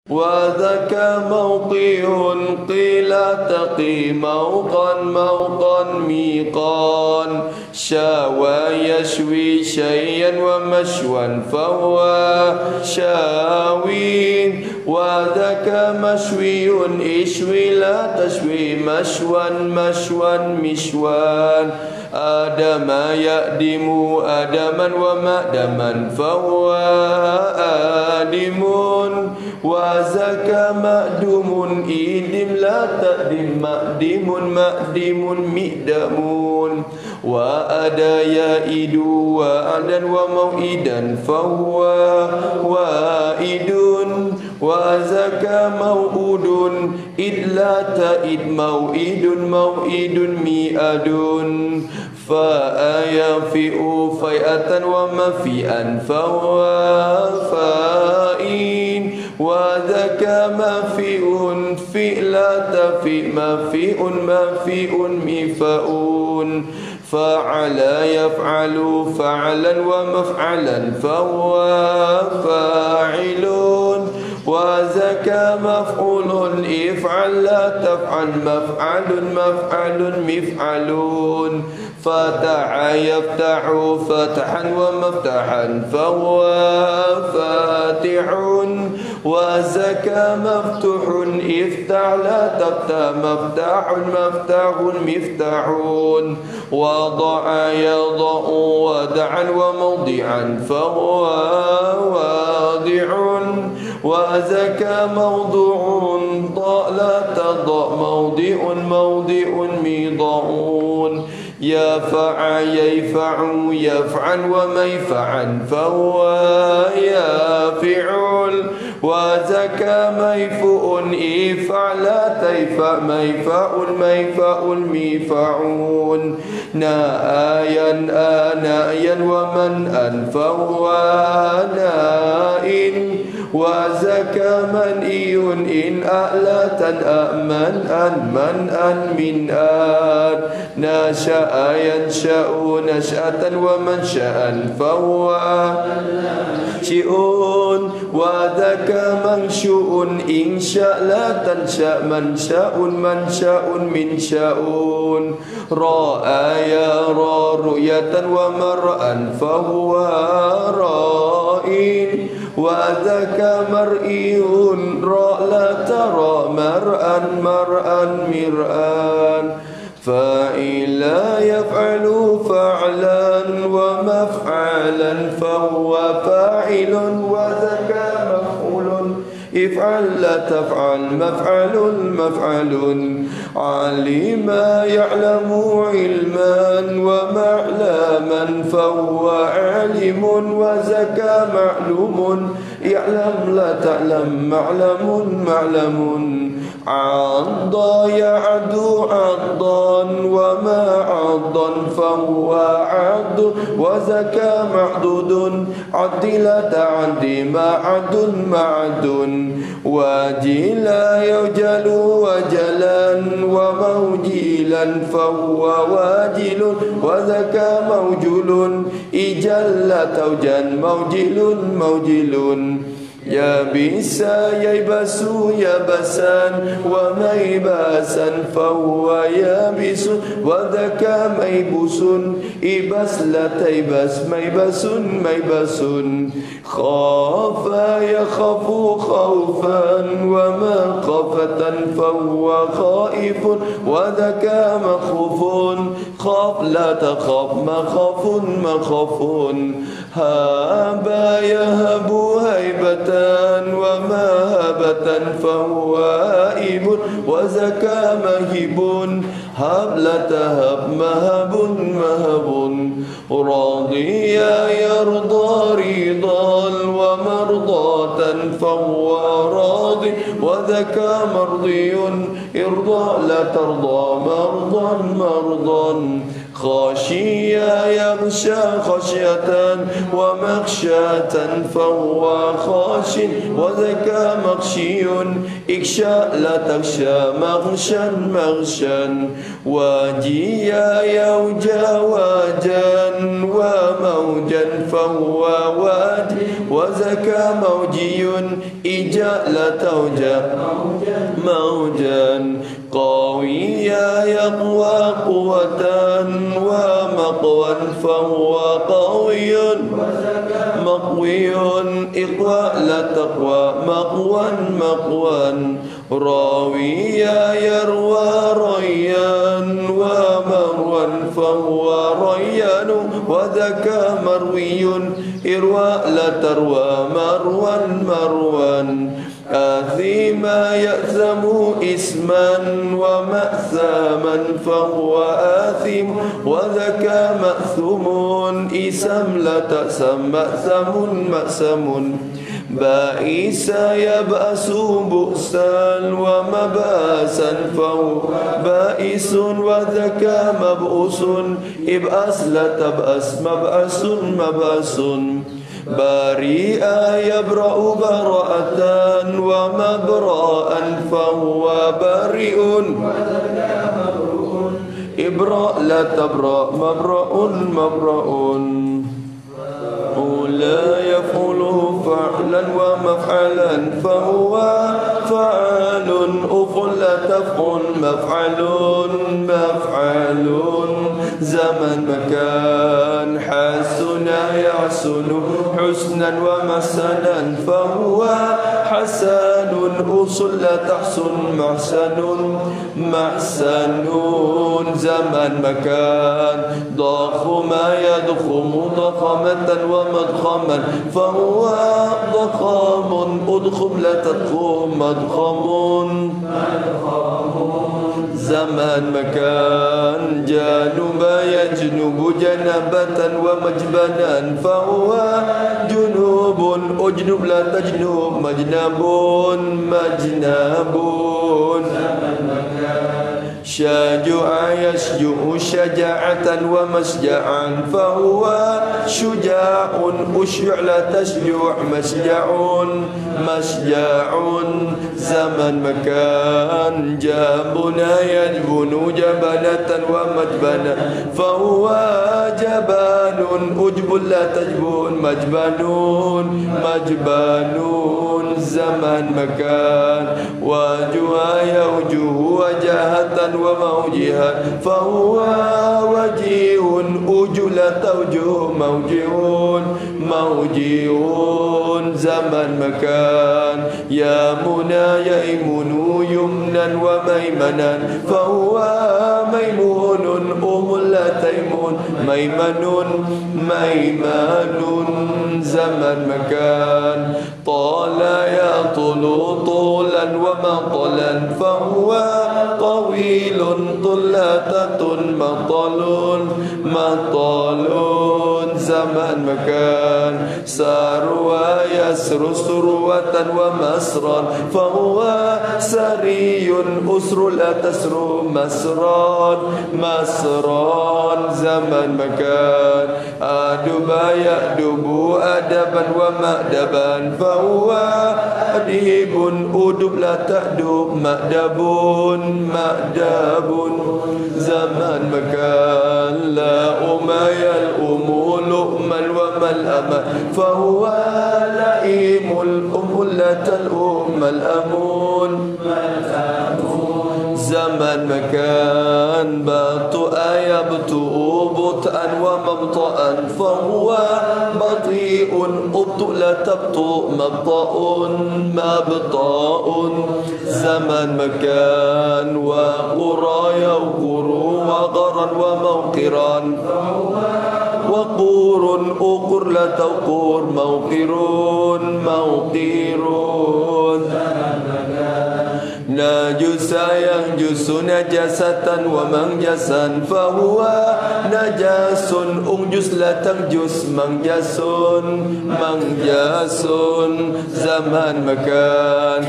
وذاك موقع قيل تقي موقا ميقان شاوى يشوي شيئا ومشوا فهو شاوين وذاك مشوي اشوي لا تشوي مشوا مشوان آدم يأدم آدما ومأدما فهو آدم وذاك مأدم إدم لا تأدم مأدم مئدم وأدى يئد وأدا وموئدا فهو وائد وذاك موؤود إذ لا تئد موئد مئد فأيفئ فيئة ومفيئا فهو فائن وذاك مفيء فئلا تفئ مفيء مفاؤون فعل يفعل فعلا ومفعلا فهو فاعلون وذاك مفعول افعل لا تفعل مفعل مفعلون فتح يفتح فتحا ومفتحا فهو فاتح وذاك مفتوح افتح لا تفتح مفتاح مفتاحون وضع يضع ودعا وموضعا فهو واضع وذاك موضوع ضاء لا تضع موضع ميضعون يفع يفع يفعل وميفعا فهو يافعل وذاك ميفؤ إفعل تيفع ميفاء ميفعون نايا آنايا ومن أن فهو نائن وذاك منئي إن أألة أمن من آن نشأ ينشأ نشأة ومنشأ فهو شئون وذاك منشؤ إن شاء لا تنشأ منشأ منشأون رأى يرى رؤية ومرأ فهو رائن وذاك مرئي رأى لا ترى مرءا مرآن فإلا يفعل فعلا ومفعلا فهو فاعل وذاك مفعول افعل لا تفعل مفعل علم يعلم علما ومعلما فهو عالم وذاك معلوم يعلم لا تعلم معلم عضا يعد عضا وما عضا فهو عض وذاك معدود عد لا تعدي معد وجلا يجل وجلا وموجلا فهو واجل وذاك موجل إجل لا توجل موجل يابس ييبس يبسا وميباسا فهو يابس وذاك ميبس إبس لا تيبس ميبس خاف يخاف خوفا وما خافة فهو خائف وذاك مخوف خاف لا تخاف مخاف هاب يهب هيبة وما هبة فهو هائب وذاك مهب هب لا تهب مهب راضي يرضى رضا ومرضاة فهو راضي وذاك مرضي ارضى لا ترضى مرضا خاشيا يغشى خشية ومخشاة فهو خاش وذكى مخشي اخشى لا تخشى مغشا مغشا واجيا يوجا واجا وموجا فهو واج وذكى موجي إجا لا توجا موجا قويا يقوى قوة ومقوى فهو قوي مقوي إقوى لا تقوى مقوى مقوى راويا يروى ريا ومروى فهو ريان وذكى مروي إروى لا تروى مروى مروى آثما يأثم إثما ومأثاما فهو آثم وذكى مأثم إثم لا تأثم مأثم مأثم بائسا يبأس بؤسا ومبأسا فهو بائس وذكى مبؤوس إبأس لا تبأس مبأس مبأس بريئا يبرأ براءة ومبراء فهو بريء إبراء لا تبرأ مبرأ مبرأ لا يفعل فعلا ومفعلا فهو فعال أفعل لا تفعل مفعل مفعل زمن مكان حسن يحسن حسنا ومحسنا فهو حسن أصل لا تحسن محسن محسن زمن مكان ضخم يضخم ضخمة ومضخما فهو ضخام أضخم لا تضخم مضخم زمن مكان جانب يجنب جنبة ومجبنا فهو جنوب أجنب لا تجنب مجنب مجنب شجاع يشجع شجاعة ومشجعا فهو شجاع أشجع لا تشجع مشجع مشجع زمن مكان جابنا يجبن جبنة ومجبنا فهو جبان أجب لا تجبن مجبنون مجبنون زمن مكان وجها يوجه وجهة وموجها فهو وجيه أجل توجه موجه موجه زمن مكان يا منى ييمن يمنا وميمنا فهو ميمون لا تيمون ميمن ميمان زمن مكان طال يطول طولا ومطلا فهو طويل طلاتة مطل مطل زمن مكان سار ويسر سروة ومسرا فهو سري أسر لا تسر مسرا مسرا زمن مكان أدب يأدب أدبا ومأدبا فهو أديب أدب لا تأدب مأدب مأدب زمن مكان لا أمي الأم لؤما وما الأمل فهو لئيم الأم لا تلؤم الأمون زمن مكان بطء يبطئ بطئا ومبطئا فهو بطيء أبطئ لا تبطئ مبطأ مبطأ زمن مكان وقرى يوقر وغرا وموقرا وقور أقر لا توقر موقرون موقرون نجس ينجس نجسة ومنجسا فهو نجاس أنجس لا تنجس منجس منجس زمان مكان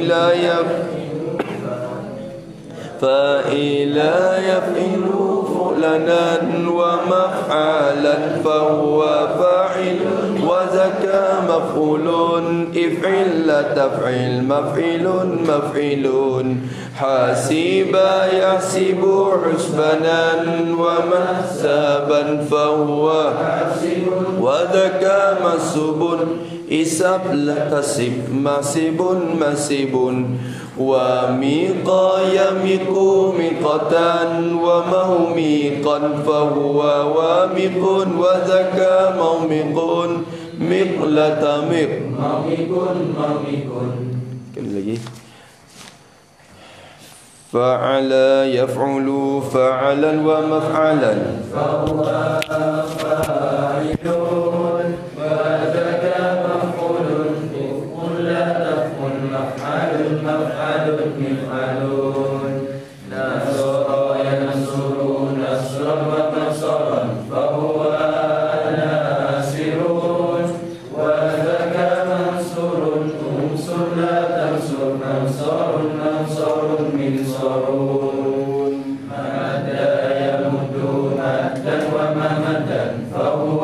فإلى يفعل مؤلنا ومفعلا فهو فاعل وزكى مفعول افعل لا تفعل مفعل مفعلون حاسبا يحسب حسبنا ومحسابا فهو وذكى مسب إساب لا تسب مسب مسب وميقا يميق ميقة وموميقا فهو وامق وذكى مومق مقلة مق kembali lagi فعلا يفعل فعلا ومفعلا فهو فاعل وذكى مفعول افعل لا تفعل مفعل مفعل مفعلون نصر ينصر نصرا ونصرا فهو ناصر وذكى منصور انصر لا تنصر منصور منصور منصرون مدى يمد مدا وممدا فهو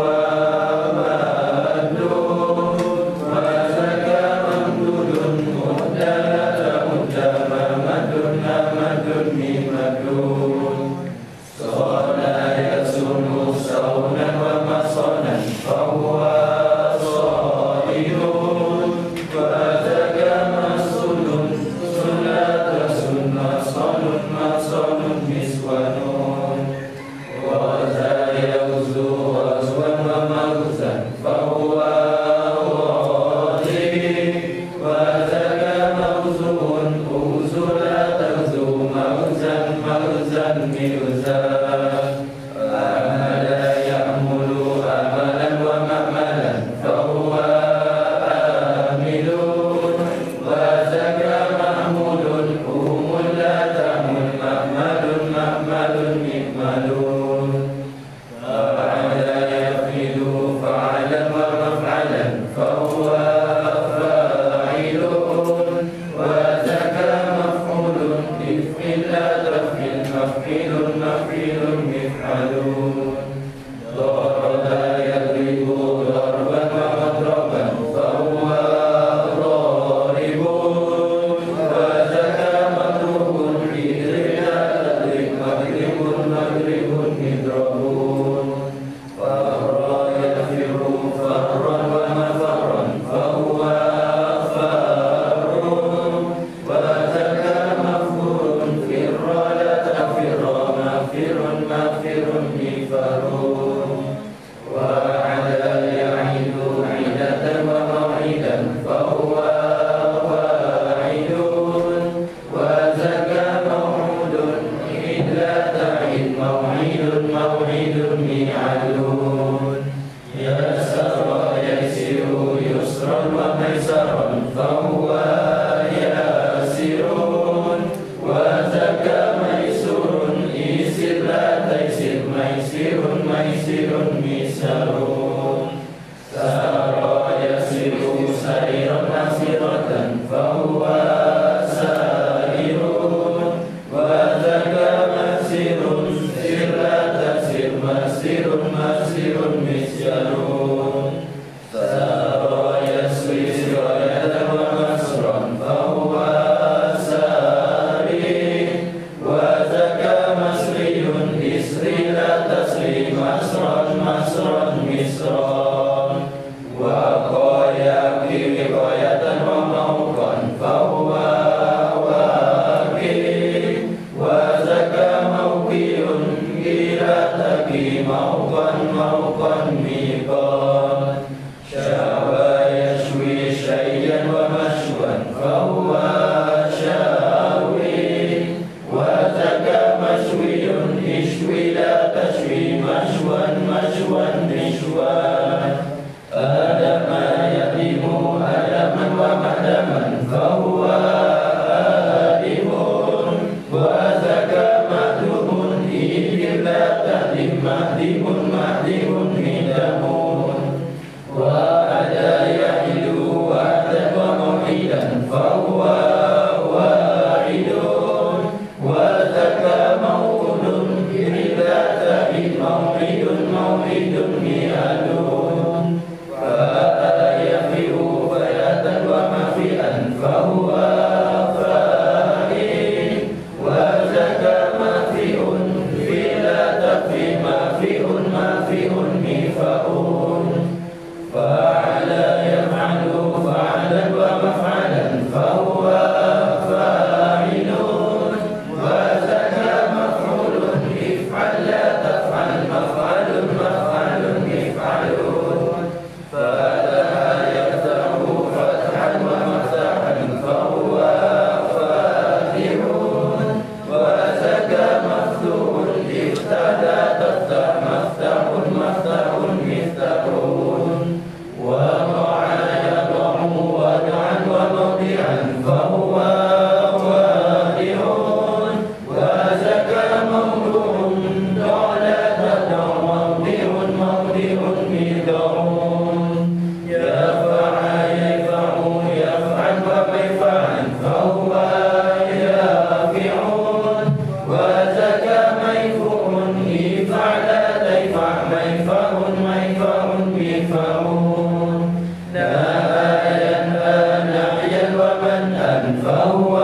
شيئا فهو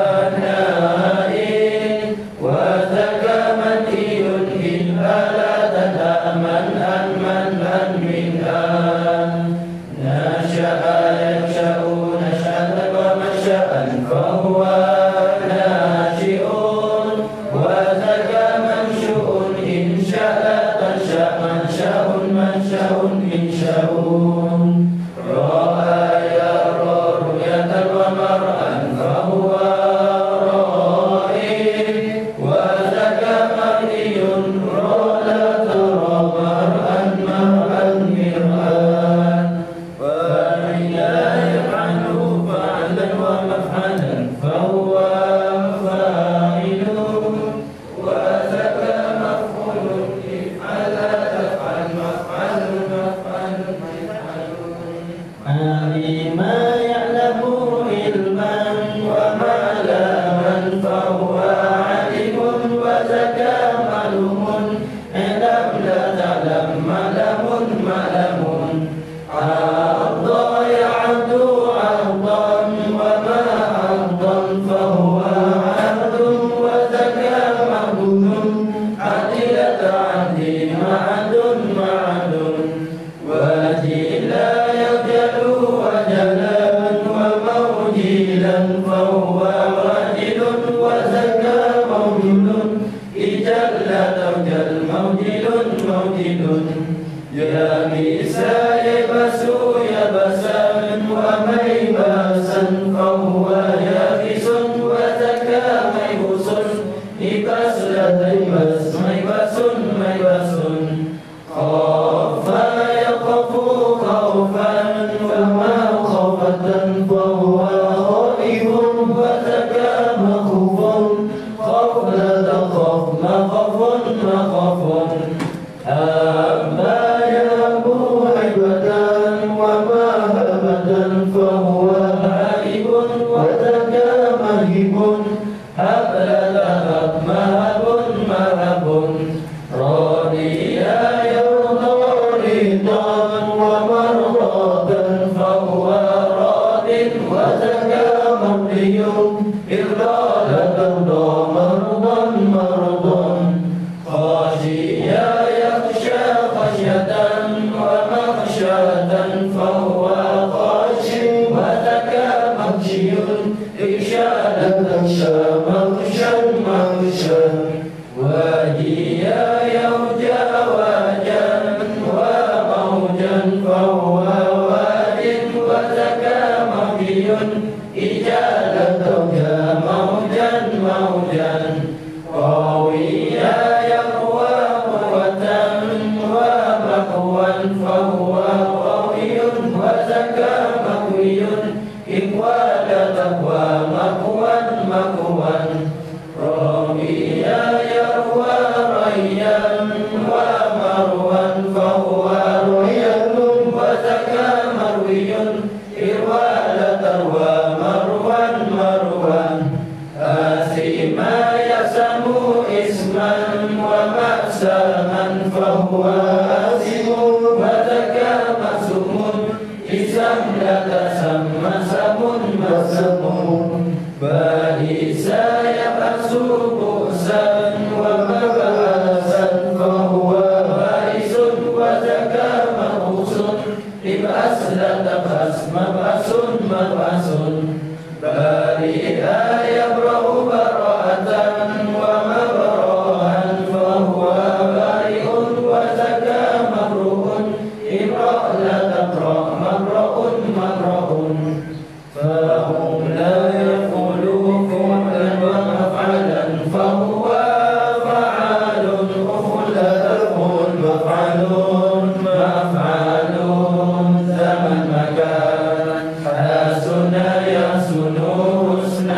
نائم وذاك منهي إن آلة منها نشأ ينشأ نشأة ومنشأ فهو ناشئ وذاك منشؤ إن شاء تنشأ منشأ إنشاء رأى يرى رؤية ومرأى فهو رائي وذاك مرئي رأى لا ترى مرأى مرآة ومن لا يفعل فعلا ومفعلا فهو فاعل وذاك مفعول افعل تفعل مفعل علم يعلم علما وما لما فهو علم وذاك معلوم علم لا تعلم معلم عرضا يعد عرضا وما عرضا فهو عرض وذاك معدود عدلة عدل معد وجلا يجل وجلا وموجلا فهو رجل وذاك موجل إجل توجل موجل يابس يبس يبسا وميبسا فهو يابس وذاك ميبس يبس لا تيبس ميبس خاف يخاف خوفا وما خوفة فهو خائف وذاك مخوف خوف لا تخاف مخاف هبا يهب هيبة وما هبة فهو هائب وذاك مهيب هب لا تهب مهب راضيا يرضى رضا ومرضاة فهو راض وذاك مرضي إرضى لا ترضى مرضا خاشيا يخشى خشية ومخشاة فهو خاشي وذاك مخشي إخشى لا تخشى مخشى واجيا يوجا واجا وموجا فهو واد وذاك موجي إجالة موجا قويا يقوى قوة ومقوى فهو قوي وذاك مقوي إقوى لا تقوى مقوى رميا يروى ريا ومروى فهو ريا وذاك مروي إروى لا تروى مروى آثما يسم اسما ومأسما فهو آثم وذاك مسم اسم لا تسمى مسم بائسا يبأس بؤسا ومبأسا فهو بائس وذاك مبؤوس ابأس لا تبأس مبأس بريئا يبرأ براءة ومبرأا فهو بريء وذاك مبرؤ إبرأ لا تقرأ مبرأ فهم لا يقولوا فعلا ومفعلا فهو فعال لا تقول مفعل زمن مكان حسن يحسن حسنا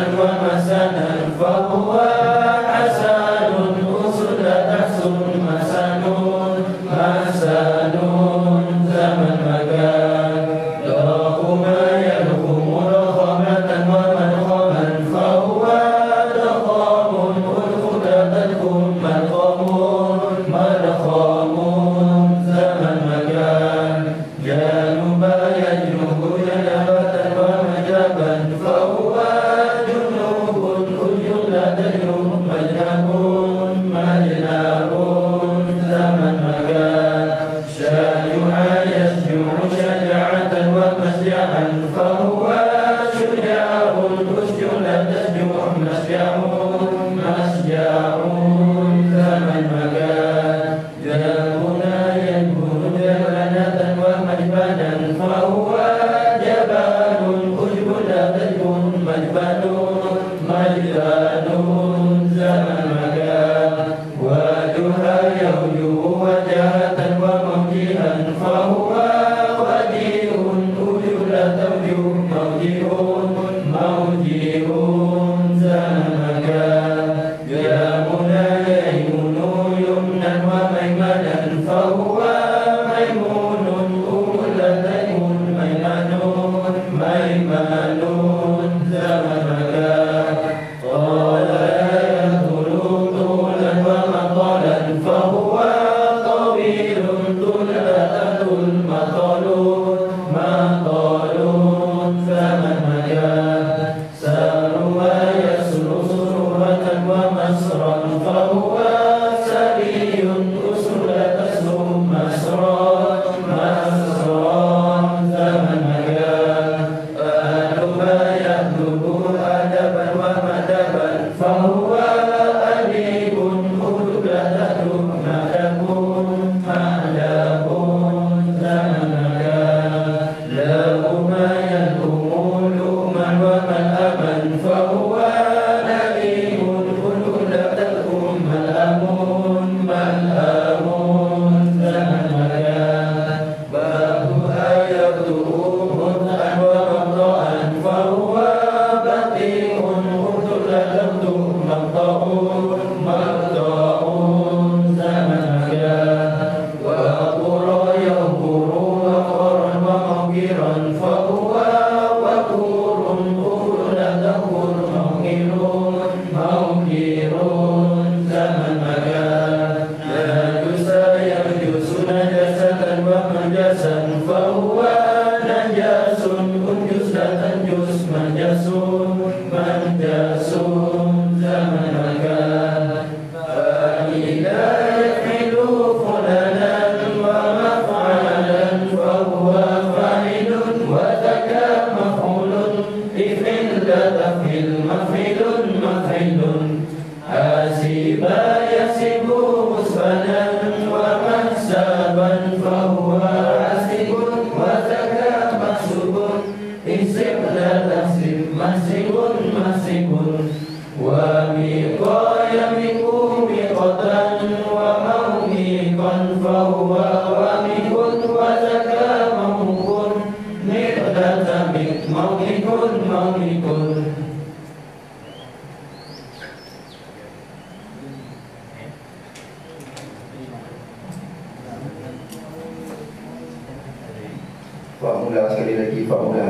Formula sekali lagi, formula.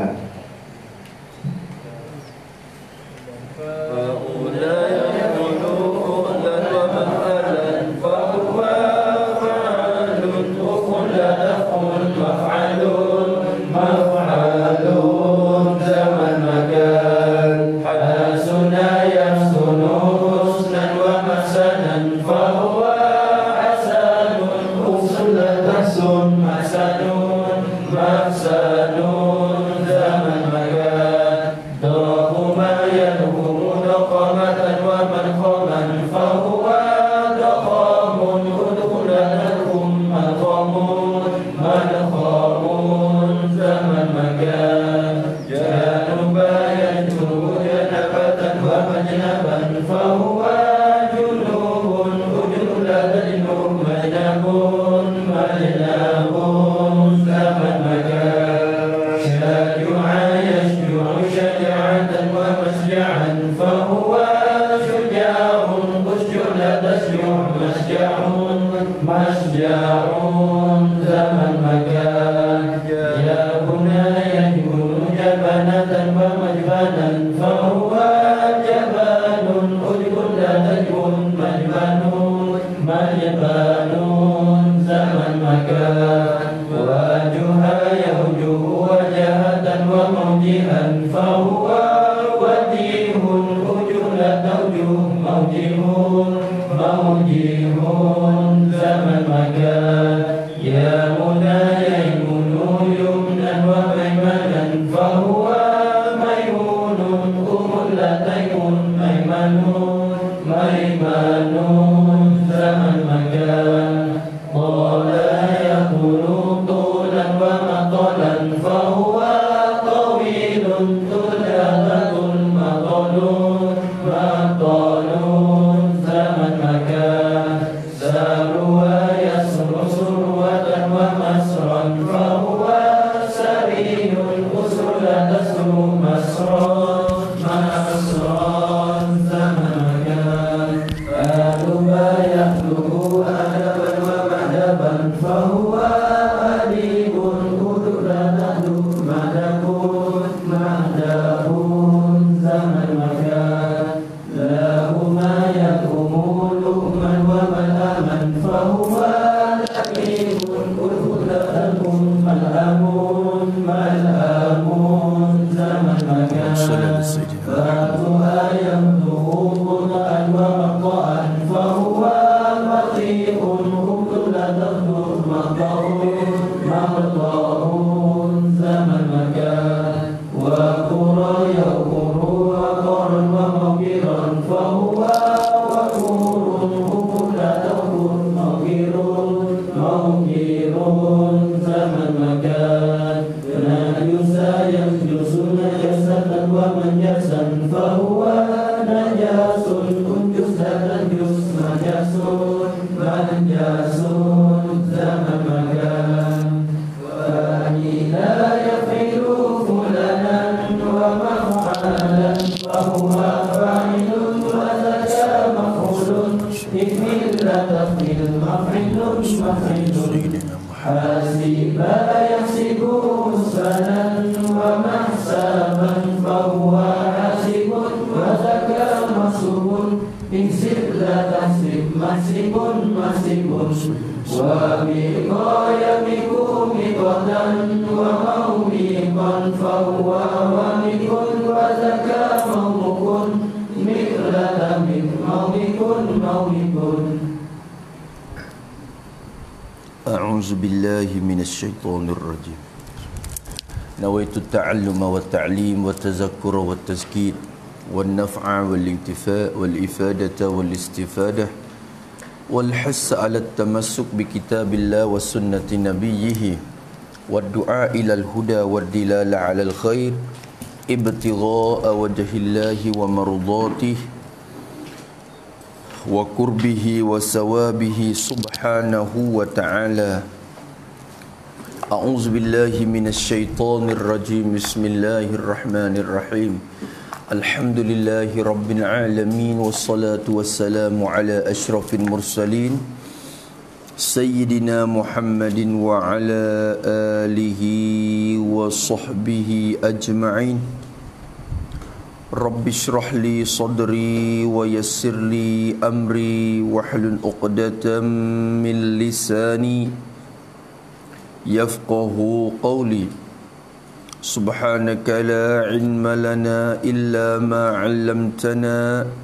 Masron, zaman المكان له ما يكم لؤما وملأما فهو لئيم لكم ملأمون ملأمون زمن مكان فاتها يمده بطئا ومطئا فهو بطيء لا تبدو مطاعون زمن مكان وقرى يقر وقرا ومغيرا فهو وقور لا تقر مغير زمن مكان نجسا ينجس نجسة ومنجسا فهو نجاس انجس لا تنجس نجس منجس زمن مكان وإذا يفعل فلانا ومفعلا فهو فاعل وذاك مفعول اكمل لا تفعل مفعل حاسبا يحسب حسنا ومحسبا فهو حاسب وذاك محسوب احسب لا تحسب محسب وميقا يميق ميقاتا وموميقا فهو وميق وذاك مومق مقلة مومق أعوذ بالله من الشيطان الرجيم نويت التعلم والتعليم والتذكر والتزكير والنفع والانتفاء والإفادة والاستفادة والحث على التمسك بكتاب الله وسنة نبيه والدعاء إلى الهدى والدلالة على الخير ابتغاء وجه الله ومرضاته وقربه وثوابه سبحانه وتعالى أعوذ بالله من الشيطان الرجيم بسم الله الرحمن الرحيم الحمد لله رب العالمين والصلاة والسلام على أشرف المرسلين سيدنا محمد وعلى آله وصحبه أجمعين رب اشرح لي صدري ويسر لي أمري واحلل عقدة من لساني يفقه قولي سبحانك لا علم لنا إلا ما علمتنا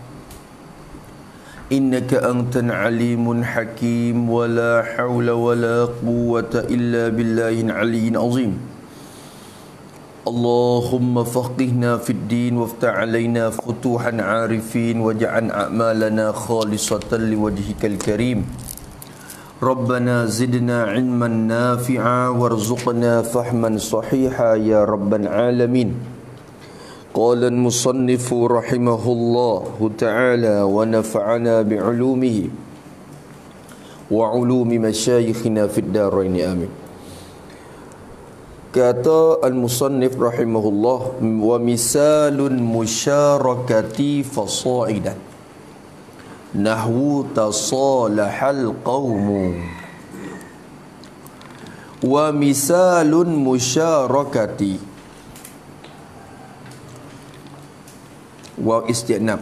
إنك أنت العليم الحكيم ولا حول ولا قوة إلا بالله العلي العظيم اللهم فقهنا في الدين وافتح علينا فتوحا عارفين واجعل أعمالنا خالصة لوجهك الكريم ربنا زدنا علما نافعا وارزقنا فهما صحيحا يا رب العالمين قال المصنف رحمه الله تعالى ونفعنا بعلومه وعلوم مشايخنا في الدارين آمين. Kata al-musannif rahimahullah wa misalun musyarakati fasa'idan nahwu tasalahal qawmu wa misalun musyarakati wa isti'nab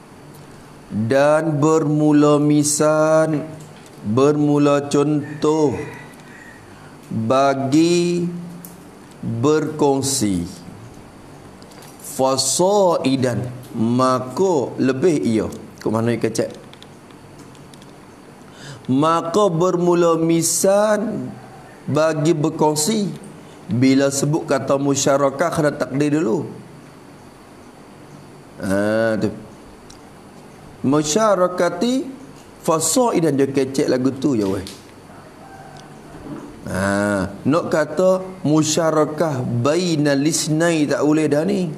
dan bermula misal bermula contoh bagi berkongsi fasaidan maka lebih ia ke mana ia kecek maka bermula misal bagi berkongsi bila sebut kata musyarakah kena takdir dulu tu musyarakati fasaidan dia kecek lagu tu je weh. Nak kata musyarakah bainal lisnai tak boleh dah ni.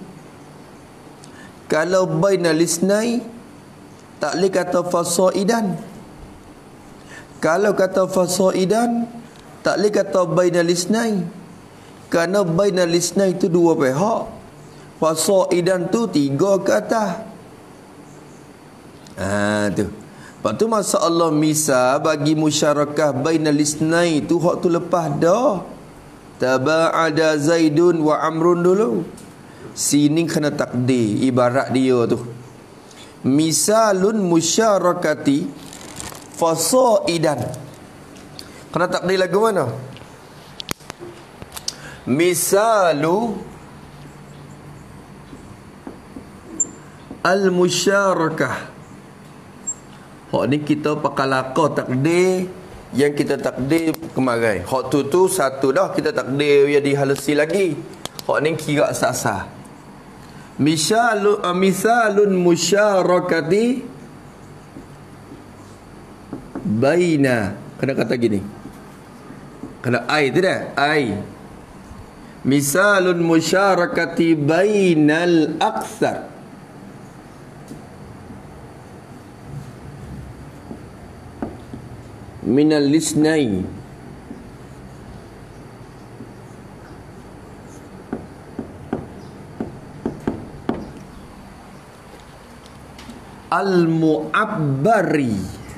Kalau bainal lisnai tak boleh kata fasaidan. Kalau kata fasaidan tak boleh kata bainal lisnai. Kerana bainal lisnai itu dua pihak. Fasaidan tu tiga ke atas. Tu. Lepas tu masa Allah misal bagi musyarakah bainal lisnai tu hak tu lepas dah. Taba'ada Zaidun wa Amrun dulu. Sini kena takdir ibarat dia tu. Misalun musyarakati fasaidan. Kena takdir lagu mana? Misalu al-musyarakah. Hak ni kita pakai laka takdir yang kita takdir kemarin. Hak tu satu dah kita takdir dia dihalusi lagi. Hak ni kira sasa. Misalun musyarakati baina. Kena kata gini. Kena ai tidak? Ai. Misalun musyarakati bainal aktsar. Minal lisnain. Al-mu'abbari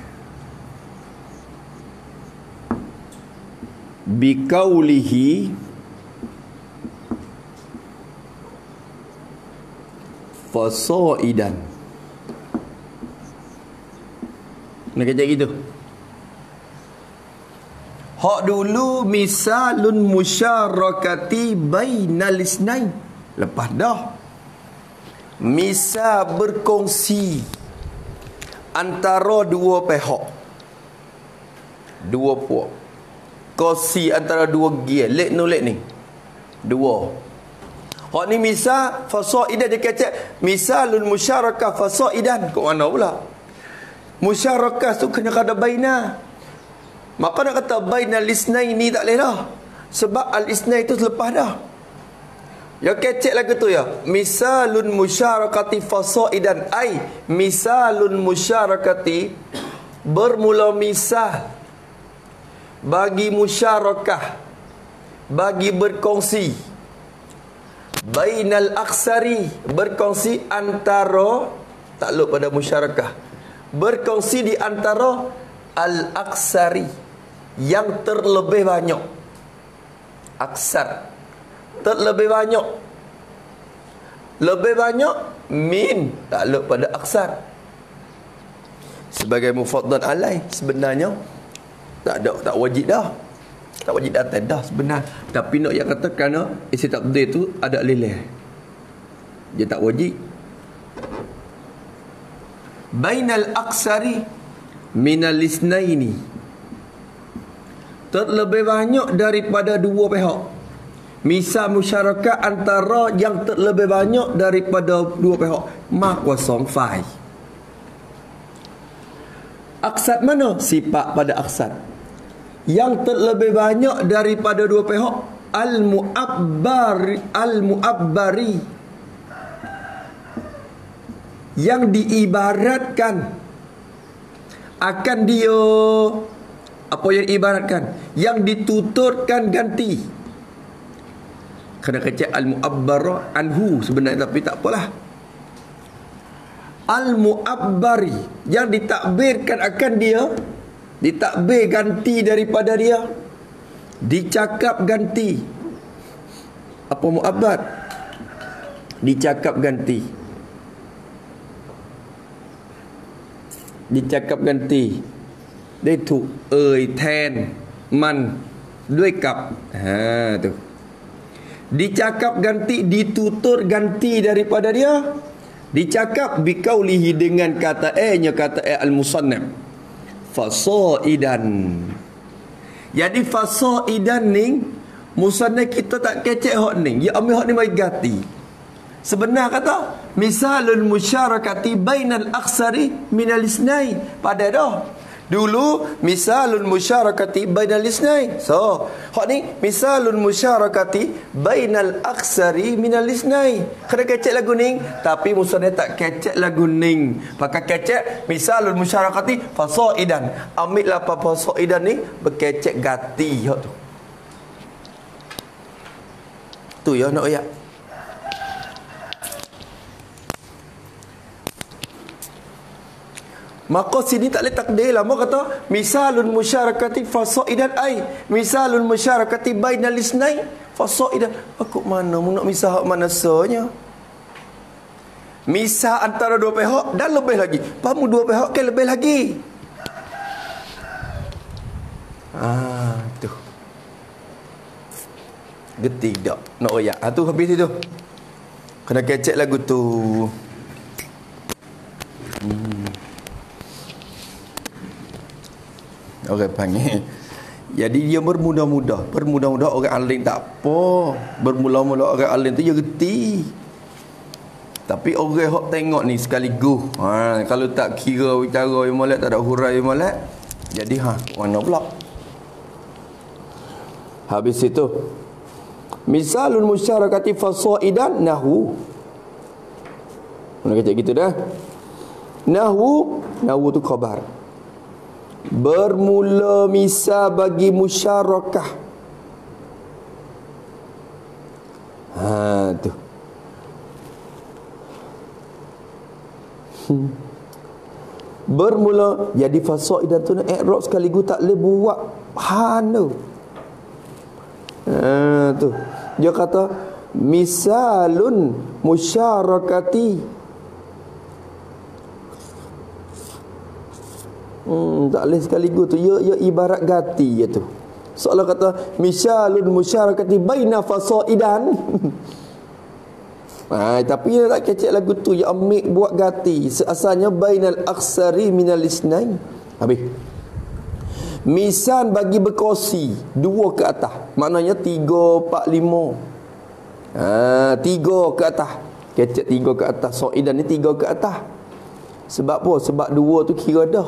biqaulihi fasaidan. Nak kerja gitu. Hak dulu misalun musyarakati bainal isnain. Lepas dah. Misal berkongsi antara dua pihak. Dua puak. Kongsi antara dua gear. Lek ni. Dua. Hak ni misal fasaidan dia kata misalun musyarakah fasaidan. Kok mana pula? Musyarakah tu kena kada baina. Maka nak kata bainal isnain ni tak boleh dah. Sebab al-isnain tu selepas dah. Ya kecek lagu tu ya. Misalun musyarakati fasaidan. Ai misalun musyarakati bermula misal bagi musyarakah, bagi berkongsi bainal aksari, berkongsi antara, takluk pada musyarakah, berkongsi di antara al-aksari, yang terlebih banyak. Aksar, terlebih banyak. Lebih banyak min, takluk pada aksar. Sebagai mufaddal alai, sebenarnya tak wajib dah. Tak wajib datang dah sebenarnya. Tapi nak yang kata kerana isi takdir tu ada lilih. Dia tak wajib. Bainal aksari minal isnaini, terlebih banyak daripada dua pihak. Misal musyarakah antara yang terlebih banyak daripada dua pihak. Maka song fai. Aksad mana? Sifat pada aksad. Yang terlebih banyak daripada dua pihak. Al-mu'abbari, yang diibaratkan akan dia. Apa yang diibaratkan? Yang dituturkan ganti. Kena kecek al-mu'abbara anhu sebenarnya, tapi tak apalah. Al-mu'abbari, yang ditakbirkan akan dia, ditakbir ganti daripada dia, dicakap ganti. Apa mu'abbar? Dicakap ganti. Dicakap ganti. Dia tu ten manด้วยกับ tu. Dicakap ganti, ditutur ganti daripada dia, dicakap biqaulihi dengan kata nya kata al-musannaf fasaidan. Jadi fasaidan ni musannaf kita tak kecek hak ni. Ya ambil hak ni mai ganti. Sebenar kata misalul musyarakati bainal aksari minal isnain. Pada dah. Dulu misalul musyarakati bainal isnain. So, hak ni misalul musyarakati bainal aksari minal isnain. Kena kecek lagu ni, tapi musannaf tak kecek lagu ni. Pakai kecek misalul musyarakati fasaidan. Ambil apa fasaidan ni berkecek ganti hak tu. Tu ya nak ayat. Maka sini tak boleh takdir lah. Maka kata misalun musyarakati fasaidan ai misalun musyarakati bainal isnain Fasaidan. Aku mana mu nak misah hak mana sanya? Misah antara dua pihak dan lebih lagi. Pamu dua pihak ke lebih lagi. Tu. Getik tak nak royak. Tu habis itu. Kena kecek lagu tu. Orang panggil. Jadi dia bermudah-mudah orang alim tak apa. Bermula-mula orang alim tu dia reti. Tapi orang hok tengok ni sekaligus. Kalau tak kira bicara yang molek, tak ada hurai yang molek, jadi mana pula. Habis itu misalul musyarakati fasaidan nahwu. Mana kata gitu dah. Nahwu tu khabar. Bermula misal bagi musyarakah. Tu. Bermula jadi fasaidan tu i'rab sekaligus tak boleh buat hana. Tu. Dia kata misalun musyarakati. Tak boleh sekaligus tu. Ya ibarat gati je tu. Seolah kata misalun musyarakati baina fasaidan. Tapi dia tak kecek lagu tu. Ya amik buat gati. Asalnya bainal aksari minal isnain. Habis. Misal bagi berkongsi 2 ke atas. Maknanya 3, 4, 5. 3 ke atas. Kecek 3 ke atas. Saidan ni 3 ke atas. Sebab apa? Sebab 2 tu kira dah.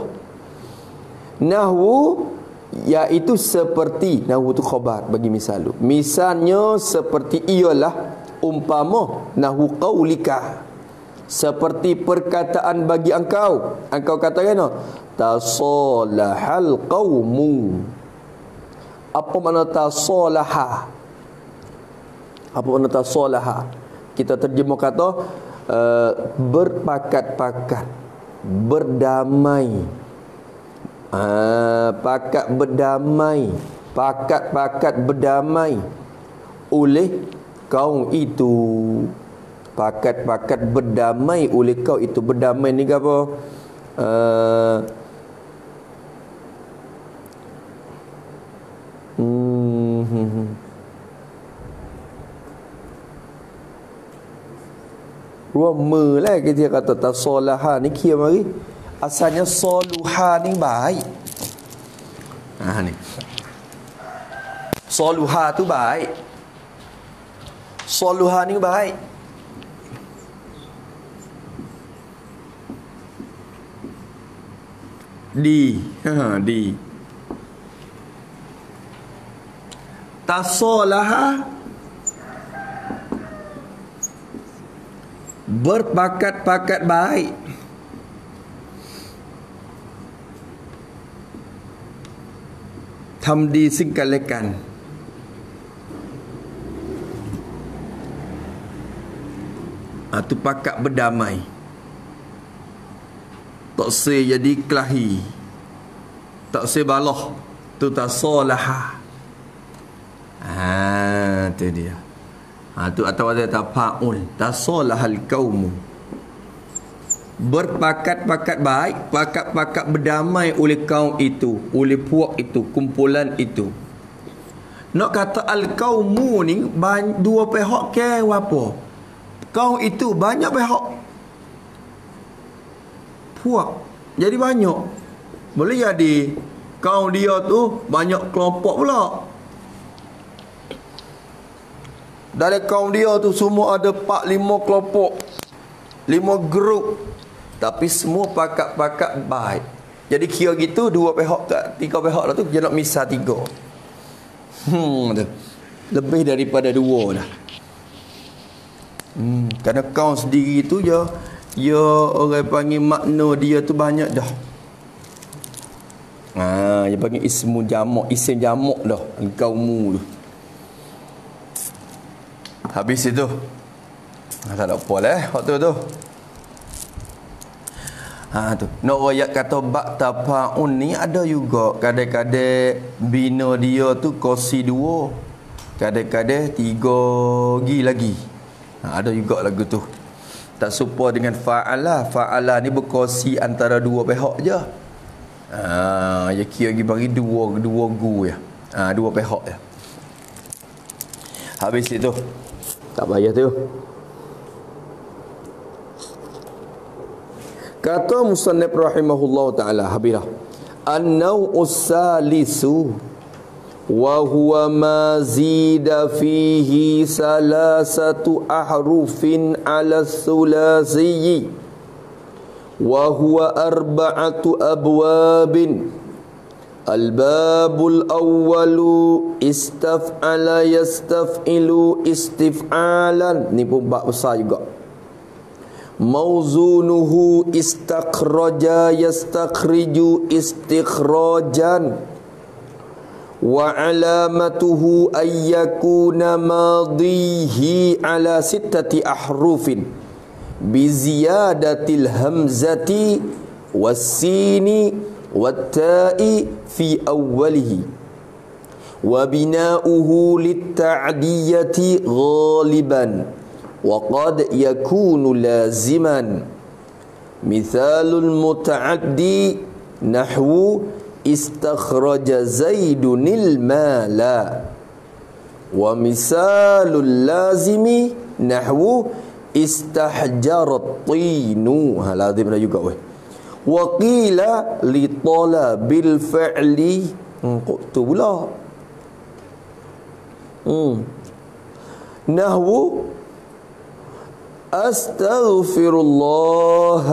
Nahwu iaitu seperti. Nahwu tu khabar bagi misal. Misalnya seperti ialah umpama nahwu qaulika. Seperti perkataan bagi engkau. Engkau katakan tasalahal qaumu. Apa makna tasalaha? Apa makna tasalaha? Kita terjemah kata berpakat-pakat, berdamai. Pakat berdamai, pakat-pakat berdamai oleh kau itu. Pakat-pakat berdamai oleh kau itu. Berdamai ni apa? Rama lah kita kata tasalaha ni kira mari. Asalnya soluha ni baik. Ni. Soluha tu baik. Soluha ni baik. Di. Tasalaha berpakat-pakat baik. Thamdi singkalekan. Tu pakat berdamai. Tak se jadi kelahi. Tak se balah. Tu tasalaha. Tu dia. Tu atau ada tafaul. Tasalahal qaumu. Berpakat-pakat baik, pakat-pakat berdamai oleh kaum itu, oleh puak itu, kumpulan itu. Nak kata al-qaumu ni 2 pihak ke apa? Kaum itu banyak pihak. Puak. Jadi banyak. Boleh jadi kaum dia tu banyak kelompok pula. Dari kaum dia tu semua ada 4-5 kelompok, 5 grup. Tapi semua pakat-pakat baik. Jadi kira gitu 2 pihak ke 3 pihak lah tu dia nak misal 3. Tu. Lebih daripada 2 dah. Kerana kaum sendiri tu ya orang panggil makna dia tu banyak dah. Dia panggil ismu jamak, isim jamak dah. Kaumu tu. Habis itu. Tak ada apa lah waktu tu. Tu. Nak royak kata bak tafaun ni ada juga kadang-kadang bina dia tu kosi 2. Kadang-kadang 3 lagi. Ada juga lagu tu. Tak serupa dengan fa'ala. Fa'ala ni berkongsi antara dua pihak je. Ya kira lagi bagi dua gu ya. Dua pihak ya. Habis itu. Tak payah tu. Kata musannif rahimahullah ta'ala, habirah. An-naw'us salisu wa huwa ma zida fihi salasatu ahrufin ala thulasiyi wa huwa arba'atu abwabin. Al-babul awwalu istaf'ala yastaf'ilu istif'alan. Ni pun bab besar juga. Mauzunuhu istakhraja yastakhriju istikhrajan. Wa alamatuhu ayyakuna madihi ala 6 ahrufin biziyadatil hamzati wassini watta'i fi awwalihi wa bina'uhu litta'diyati ghaliban wa qad yakunu laziman. Mithalul muta'addi nahwu istakhraja Zaidunil mala. Wa misalul lazimi nahwu istahjarat tinu. Lazim dah juga weh. Wa qila li talabil fi'li. Kok tu pula. Nahwu astaghfirullah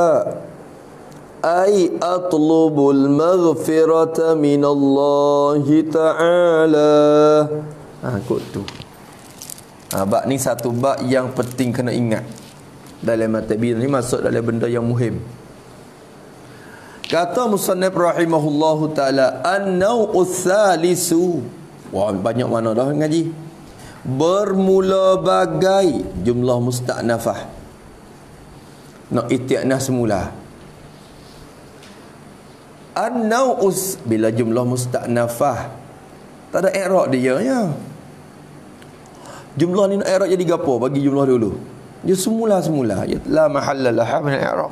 ay atlubul maghfirata minallahi ta'ala. Kot tu. Bab ni satu bab yang penting kena ingat. Dalam matadbir ni masuk dalam benda yang muhim. Kata musannif rahimahullahu ta'ala, an-naw'us salisu. Wah, banyak mana dah ngaji. Bermula bagai jumlah musta'nafah. Nak isti'nah semula. An-naw'us bila jumlah musta'nafah tak ada i'rab dia nya. Jumlah ni nak i'rab jadi gapo? Bagi jumlah dulu. Dia semula-semula. Ya la mahalla laha min i'rab.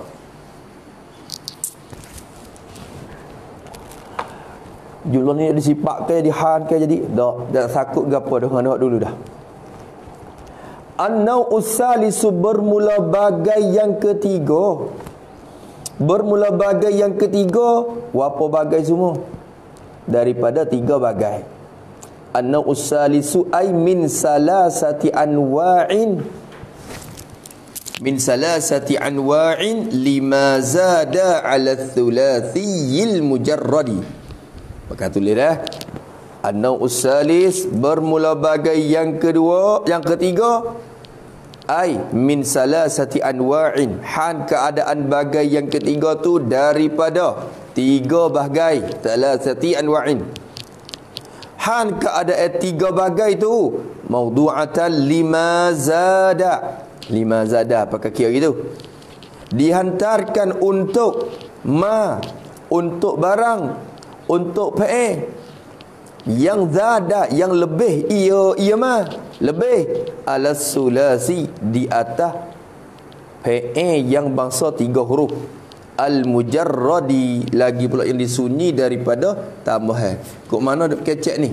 Jumlah ni disifat ke, dihan ke, jadi dak sakut gapo dah nak dulu dah. An-naw'us salisu bermula bagai yang ketiga. Bermula bagai yang ketiga, apa bagai semua? Daripada 3 bagai. An-naw'us salisu ay min salasati anwa'in. Min salasati anwa'in lima zada 'ala thulathiyil mujarradi. Maka tulis dah. An-naw'us salis bermula bagai yang kedua, yang ketiga. Ai min salasati anwa'in, han keadaan bagai yang ketiga tu daripada 3 bagai. Salasati anwa'in, han keadaan 3 bagai tu mawdu'atan lima zada. Lima zada pakai kira gitu, dihantarkan untuk ma, untuk barang, untuk pe yang zada, yang lebih, ia mah lebih ala sulasi, di atas pe yang bangsa 3 huruf, al mujarradi, lagi pula yang disunyi daripada tambahan. Kok mana dak kecek ni?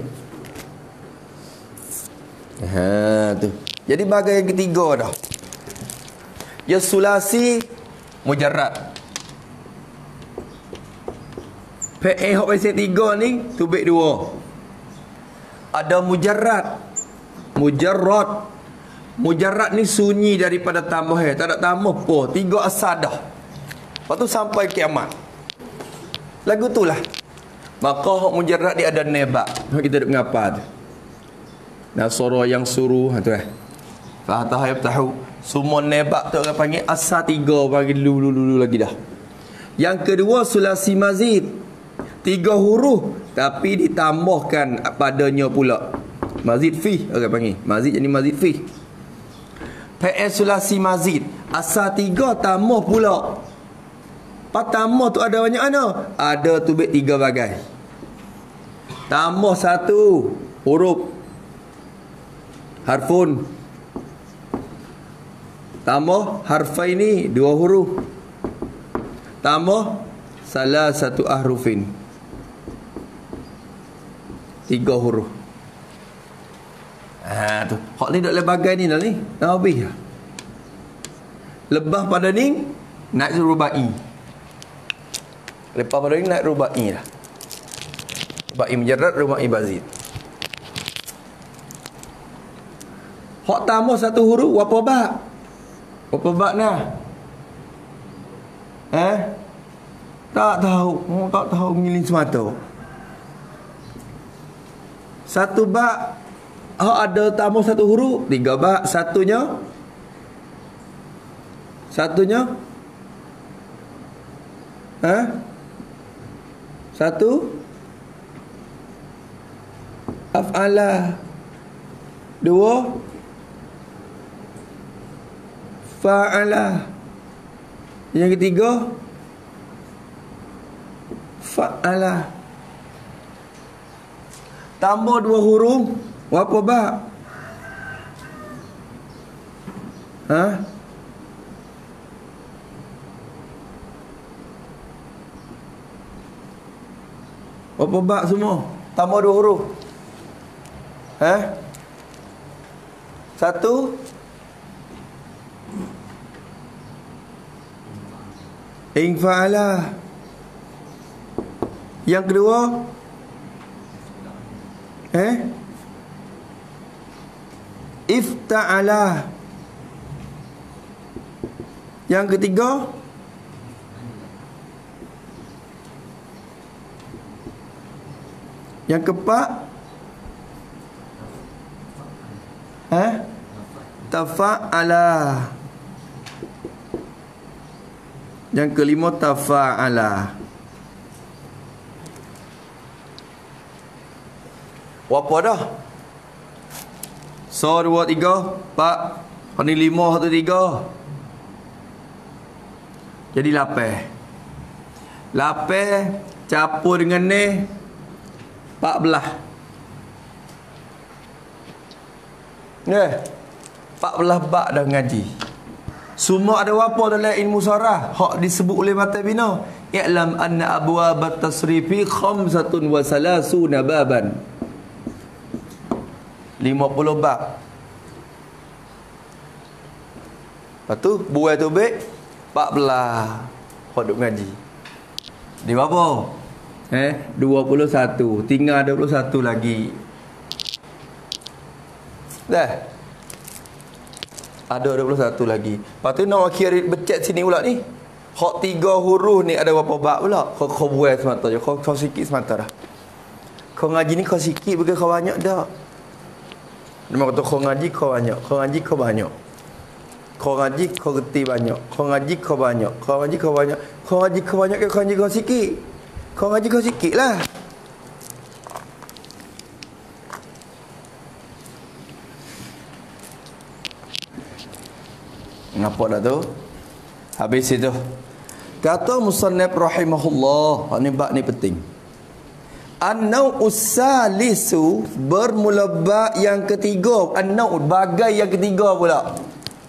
Tu. Jadi bagai yang ketiga dah. Ya sulasi mujarrad. Pe hok besi 3 ni tubik 2. Ada mujarrad. Mujarrad ni sunyi daripada tambah, tak ada tambah apa, 3 asal dah. Lepas tu sampai kiamat. Lagu tu lah. Maka hak mujarrad dia ada nebak. Kita duk ngapa tu? Nasara yang suruh tu Fatah yaftahu. Semua nebak tu orang panggil asal 3, bagi dulu lagi dah. Yang kedua sulasi mazid. 3 huruf tapi ditambahkan padanya pula. Mazid fi orang panggil. Mazid jadi mazid fi. PS sulasi mazid. Asal 3 tambah pula. Tambah tu ada banyak mana? Ada tubik 3 bagai. Tambah 1 huruf. harfun. Tambah harfaini 2 huruf. Tambah salah satu ahrufin 3 huruf. Tu. Hak ni dok lebagai ni dah ni. Dah habis dah. Lepas pada ni naik rubai. Lepas pada ni naik rubai dah. Rubai mujarrad, rubai bazid. Hak tambah satu huruf berapa bab? Berapa bab nah? Tak tahu ngiling semata. Satu bab ada tambah satu huruf, 3 bab. Satunya satu af'ala, 2 fa'ala, yang ketiga fa'ala. Tambah 2 huruf berapa bab? Berapa bab semua? Tambah 2 huruf. Satu infa'ala. Yang kedua ifta'ala. Yang ketiga yang keempat tafa'ala. Yang kelima tafa'ala. Berapa dah? So 2, 3, 4. Ini 5, 1, 3. Jadi 8. 8 campur dengan ni 14. 14 bab dah ngaji. Semua ada apa dalam ilmu sarah? Hak disebut oleh Mata Bina. I'lam anna abwab at-tasrifi 35 baban. 50 bab. Lepas tu buai tu baik 14. Hak duk ngaji. Di berapa? 21. Tinggal 21 lagi. Dah. Ada 21 lagi. Lepas tu nak akhir becek sini pula ni. Hak 3 huruf ni ada berapa bab pula? Kau buai semata je. Kau sikit semata dah. Kau ngaji ni kau sikit bukan kau banyak dah. Dia kata kau ngaji kau banyak. Kau ngaji kau banyak. Kau ngaji kau reti banyak. Kau ngaji kau banyak. Kau ngaji kau banyak. Kau ngaji kau banyak ke kau ngaji kau sikit? Kau ngaji kau sikit lah. Ngapa dah tu? Habis itu. Kata musannif rahimahullah, ni bab ni penting. An-naw'us salisu, bermula bab yang ketiga. An-naw' bagai yang ketiga pula.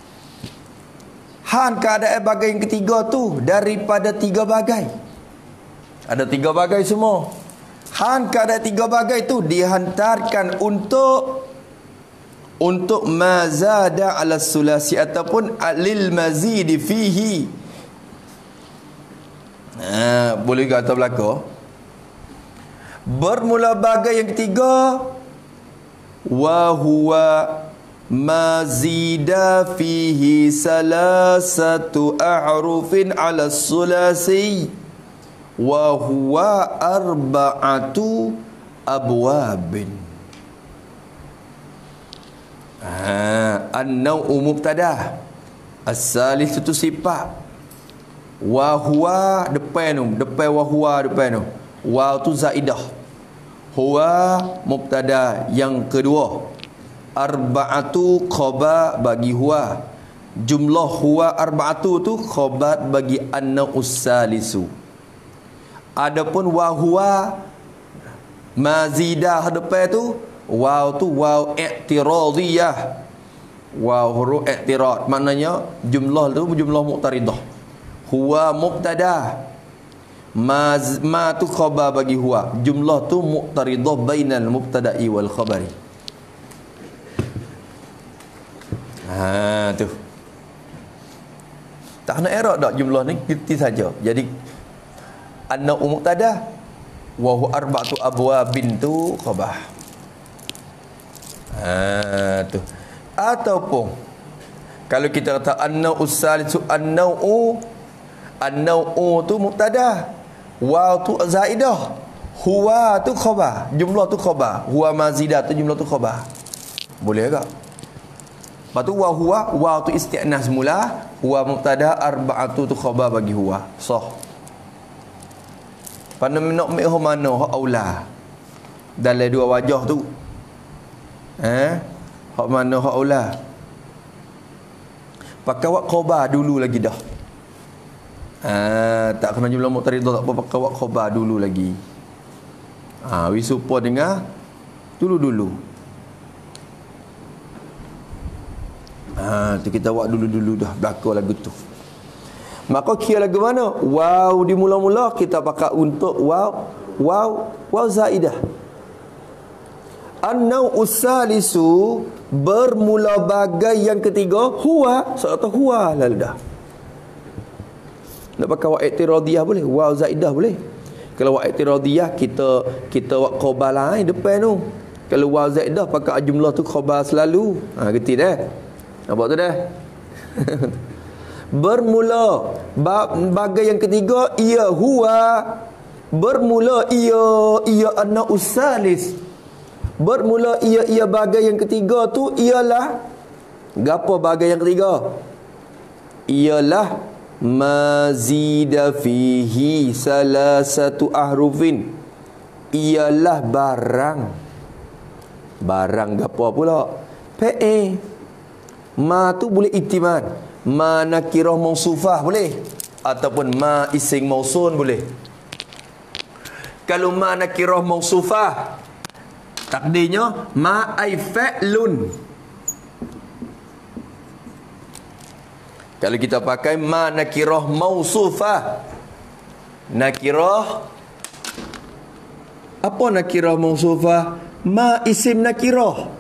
Han keadaan bagai yang ketiga tu daripada 3 bagai. Ada 3 bagai semua. Han keadaan 3 bagai tu dihantarkan untuk mazada ala sulasi ataupun lil mazidi fihi. Boleh kata belaka. Bermula bagai yang ketiga, wa huwa mazida fihi salasatu a'rufin ala sulasi wa huwa arba'atu abwabin. An-naw'u mubtada, as-salis itu sifat, wa huwa depan wa huwa depan tu, wa tu zaidah, huwa mubtada yang kedua, arba'atu khabar bagi huwa, jumlah huwa arba'atu tu khabar bagi an-naw'us salisu. Adapun wa huwa mazidah depan tu Waw tu waw i'tiradiyah. Waw huruf i'tirad, maknanya jumlah tu jumlah muqtaridah. Huwa mubtada, ma tu khabar bagi huwa. Jumlah tu muqtaridah bainal mubtada'i wal khabari. Tu. Tak nak i'rab dak jumlah ni, kita saja. Jadi anna mubtada wa huwa arba'atu abwabin tu khabar. Tu. Ataupun kalau kita kata an-nau'u salisu, an-nau'u tu mubtada, wa tu zaidah, huwa tu khabar, jumlah tu khabar, huwa mazidah tu jumlah tu khabar. Boleh tak? Lepas tu wa tu isti'nas mula, huwa mubtada, arba'atu tu khabar bagi huwa. Sah. Pada nak mai mana hak aula dalam dua wajah tu. Hak mana hak aula? Pakai wak khabar dulu lagi dah. Tak kena jumlah muqtaridah, tak apa, pakai wak khabar dulu lagi. Wisupa dengar dulu-dulu. Tu kita wak dulu-dulu dah belakang lagu tu. Maka kira lagu mana? Waw di mula-mula kita pakai untuk waw zaidah. An-nau'u salisu bermula bagai yang ketiga huwa, atau huwa lah dah. Nak pakai wa i'tiradiyah boleh, wa zaidah boleh. Kalau wa i'tiradiyah kita wa khabar lain depan tu. Kalau wa zaidah pakai jumlah tu khabar selalu. Gerti dah. Nampak tu dah. Bermula bagai yang ketiga ia huwa, bermula ia an-nau'u salis. Bermula ia bagai yang ketiga tu ialah gapo bagai yang ketiga? Ialah mazida fihi salasatu ahrufin. Ialah barang gapo pula? PE. Ma tu boleh iktimad, ma nakirah mausufah boleh, ataupun ma ising mausun boleh. Kalau ma nakirah mausufah, takdirnya ma ai fa'lun. Kalau kita pakai ma nakirah mausufah, nakirah apa nakirah mausufah? Ma isim nakirah.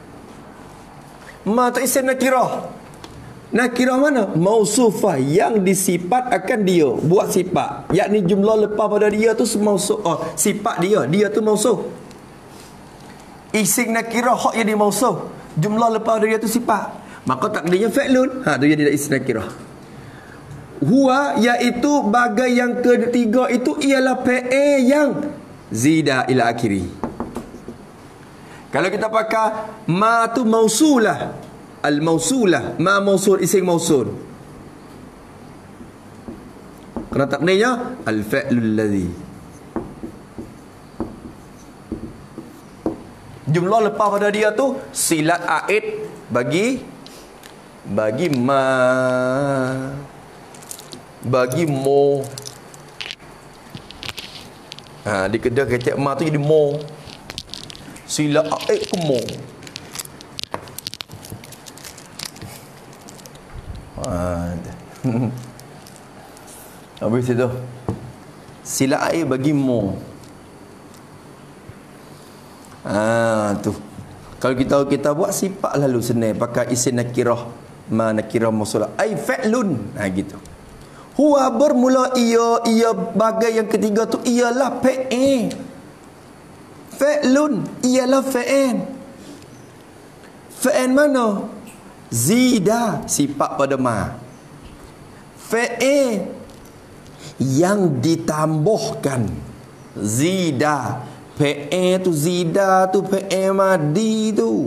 Ma tu isim nakirah. Nakirah mana? Mausufah, yang disifat akan dia, buat sifat, yakni jumlah lepas pada dia tu mausuf. Sifat dia tu mausuf. Isim nakirah hak yang dimausuf, jumlah lepas dari dia tu sifat, maka takdirnya fa'lun. Tu jadi isim nakirah. Huwa iaitu bagai yang ketiga itu ialah PA yang zida ila akhiri. Kalau kita pakai ma tu mausulah, al mausulah, ma mausul isim mausul, kerana takdirnya al fa'lul ladzi. Jumlah lepas pada dia tu silat aid bagi ma, bagi mo. Di kedai kecek ma tu jadi mo. Silat aid ke mo. Habis itu silat aid bagi mo. Tu. Kalau kita buat sifat lalu senang pakai isim nakirah, ma nakirah mausulah, ai fa'lun. Gitu. Huwa bermula ia bagai yang ketiga tu ialah fa'il. Fa'lun ialah fa'il. Fa'il mana? Zida, sifat pada ma. Fa'il yang ditambahkan. Zida. PE tu zida tu PE madi tu.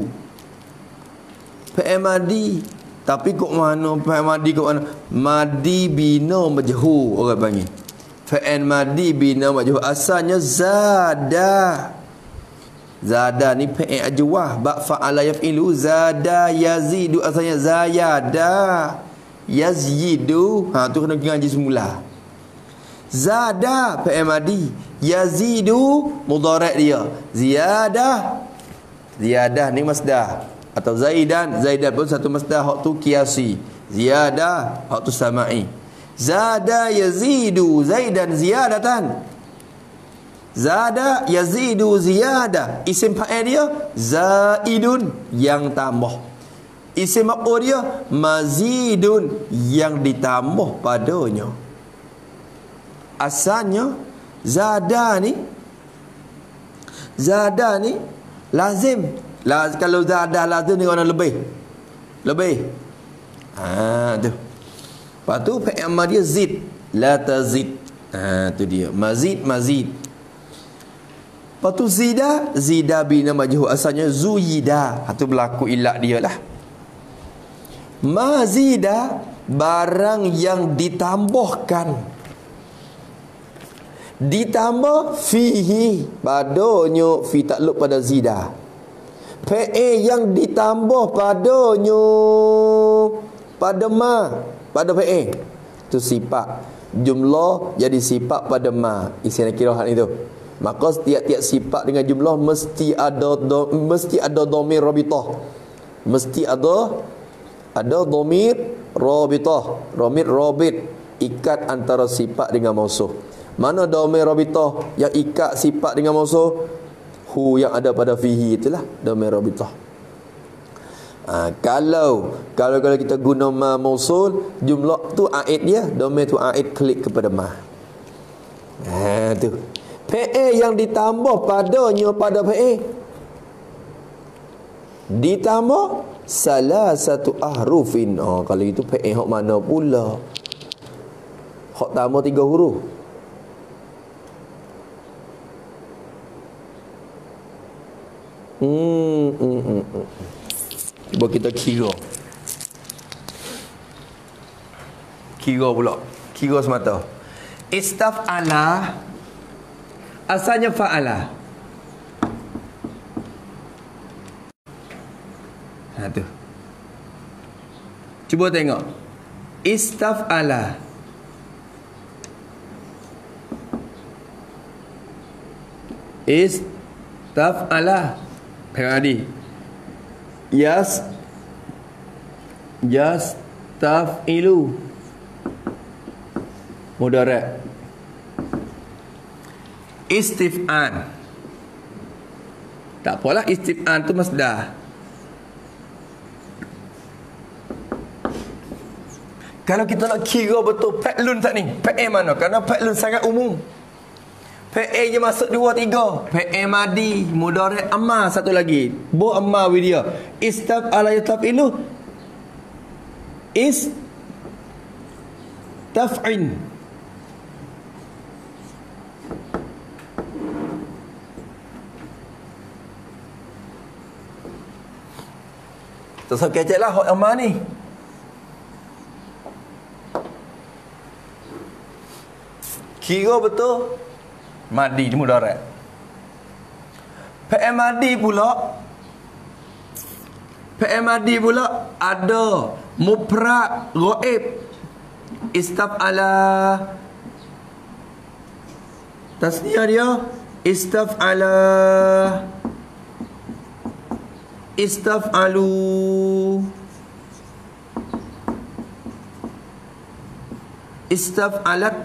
PE madi. Tapi kok mana PE madi kok mana? Madi bina majhul orang panggil. PE madi bina majhul. Asalnya zada. Zada ni PE ajwah. Ba fa'ala yaf'ilu zada yazidu. Asalnya zayada. Yazyidu. Tu kena ngaji semula. Zada PE madi, yazidu mudhari' dia, ziyadah Ziyadah ni masdar. Atau zaidan, zaidan pun satu masdar, hak tu kiasi. Ziyadah, hak tu sama'i. Zada yazidu zaidan ziyadatan. Zada yazidu ziyadah. Isim fa'il dia zaidun, yang tambah. Isim maf'ul dia mazidun, yang ditambah padanya. Asalnya zada ni lazim. Kalau zada lazim ni orang lebih. Tu. Lepas tu fi'il madhi dia zid, la tazid. Tu dia. Mazid. Lepas tu zida bina majhul, asalnya zuyida. Tu berlaku ilat dia lah. Mazida, barang yang ditambahkan. Ditambah fihi, padanya, fi takluk pada zida. Fi'il yang ditambah padanya, pada pada fi'il tu sifat. Jumlah jadi sifat pada ma. Isi nakirah itu. Maka setiap-tiap sifat dengan jumlah mesti ada dhamir rabitah. Mesti ada dhamir rabitah. Dhamir rabit, ikat antara sifat dengan mausuf. Mana dhamir rabitah yang ikat sifat dengan mausuf? Hu yang ada pada fihi, itulah dhamir rabitah. Kalau kita guna ma mausul, jumlah tu aid dia, dhamir tu aid klik kepada ma. Tu. Fi'il yang ditambah padanya pada fi'il, ditambah salah satu ahrufin. Kalau itu fi'il hak mana pula? Hak tambah 3 huruf. Cuba kita kira pula. Kira semata. Istaf'ala asalnya fa'ala. Tu. Cuba tengok. Istaf'ala. Istaf'ala. Perhati. Taf'ilu. Mudarat. Istif'an. Tak apalah, istif'an tu masdar. Kalau kita nak kira betul fa'lun tak ni, fa'il mana? Kerana fa'lun sangat umum. Fa'il je masuk 2 3. Fa'il madi, mudhari', amma satu lagi. Bu amma wi dia. Istaf'ala yastaf'ilu. Taf'in. Terus kecek lah hak amma ni. Kira betul madi ni mudarat. Fi'il madi pula ada mufrad ghaib. Istaf'ala, tasniyah dia istaf'ala, istaf'alu, istaf'alat.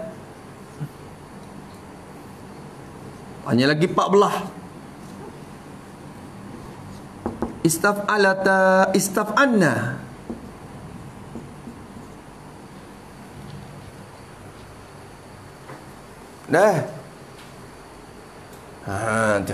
Hanya lagi 14. Istaf'alata, istaf'anna. Dah. Tu.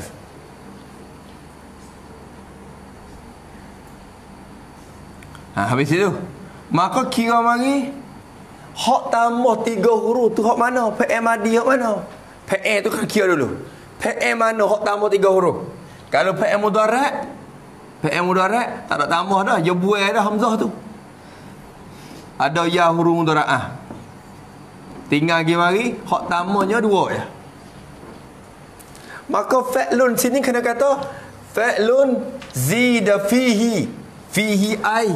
Habis itu. Maka kira mari hak tambah 3 huruf tu hak mana? Fi'il madi hak mana? Fi'il tu kan kira dulu. Fi'il mana hak tambah 3 huruf? Kalau fi'il mudhari', tak ada tambah dah, dia buai dah hamzah tu. Ada ya huruf mudhari'ah. Tinggal lagi mari hak tambahnya 2 ya. Maka fa'lun sini kena kata fa'lun zida fihi. Fihi ai.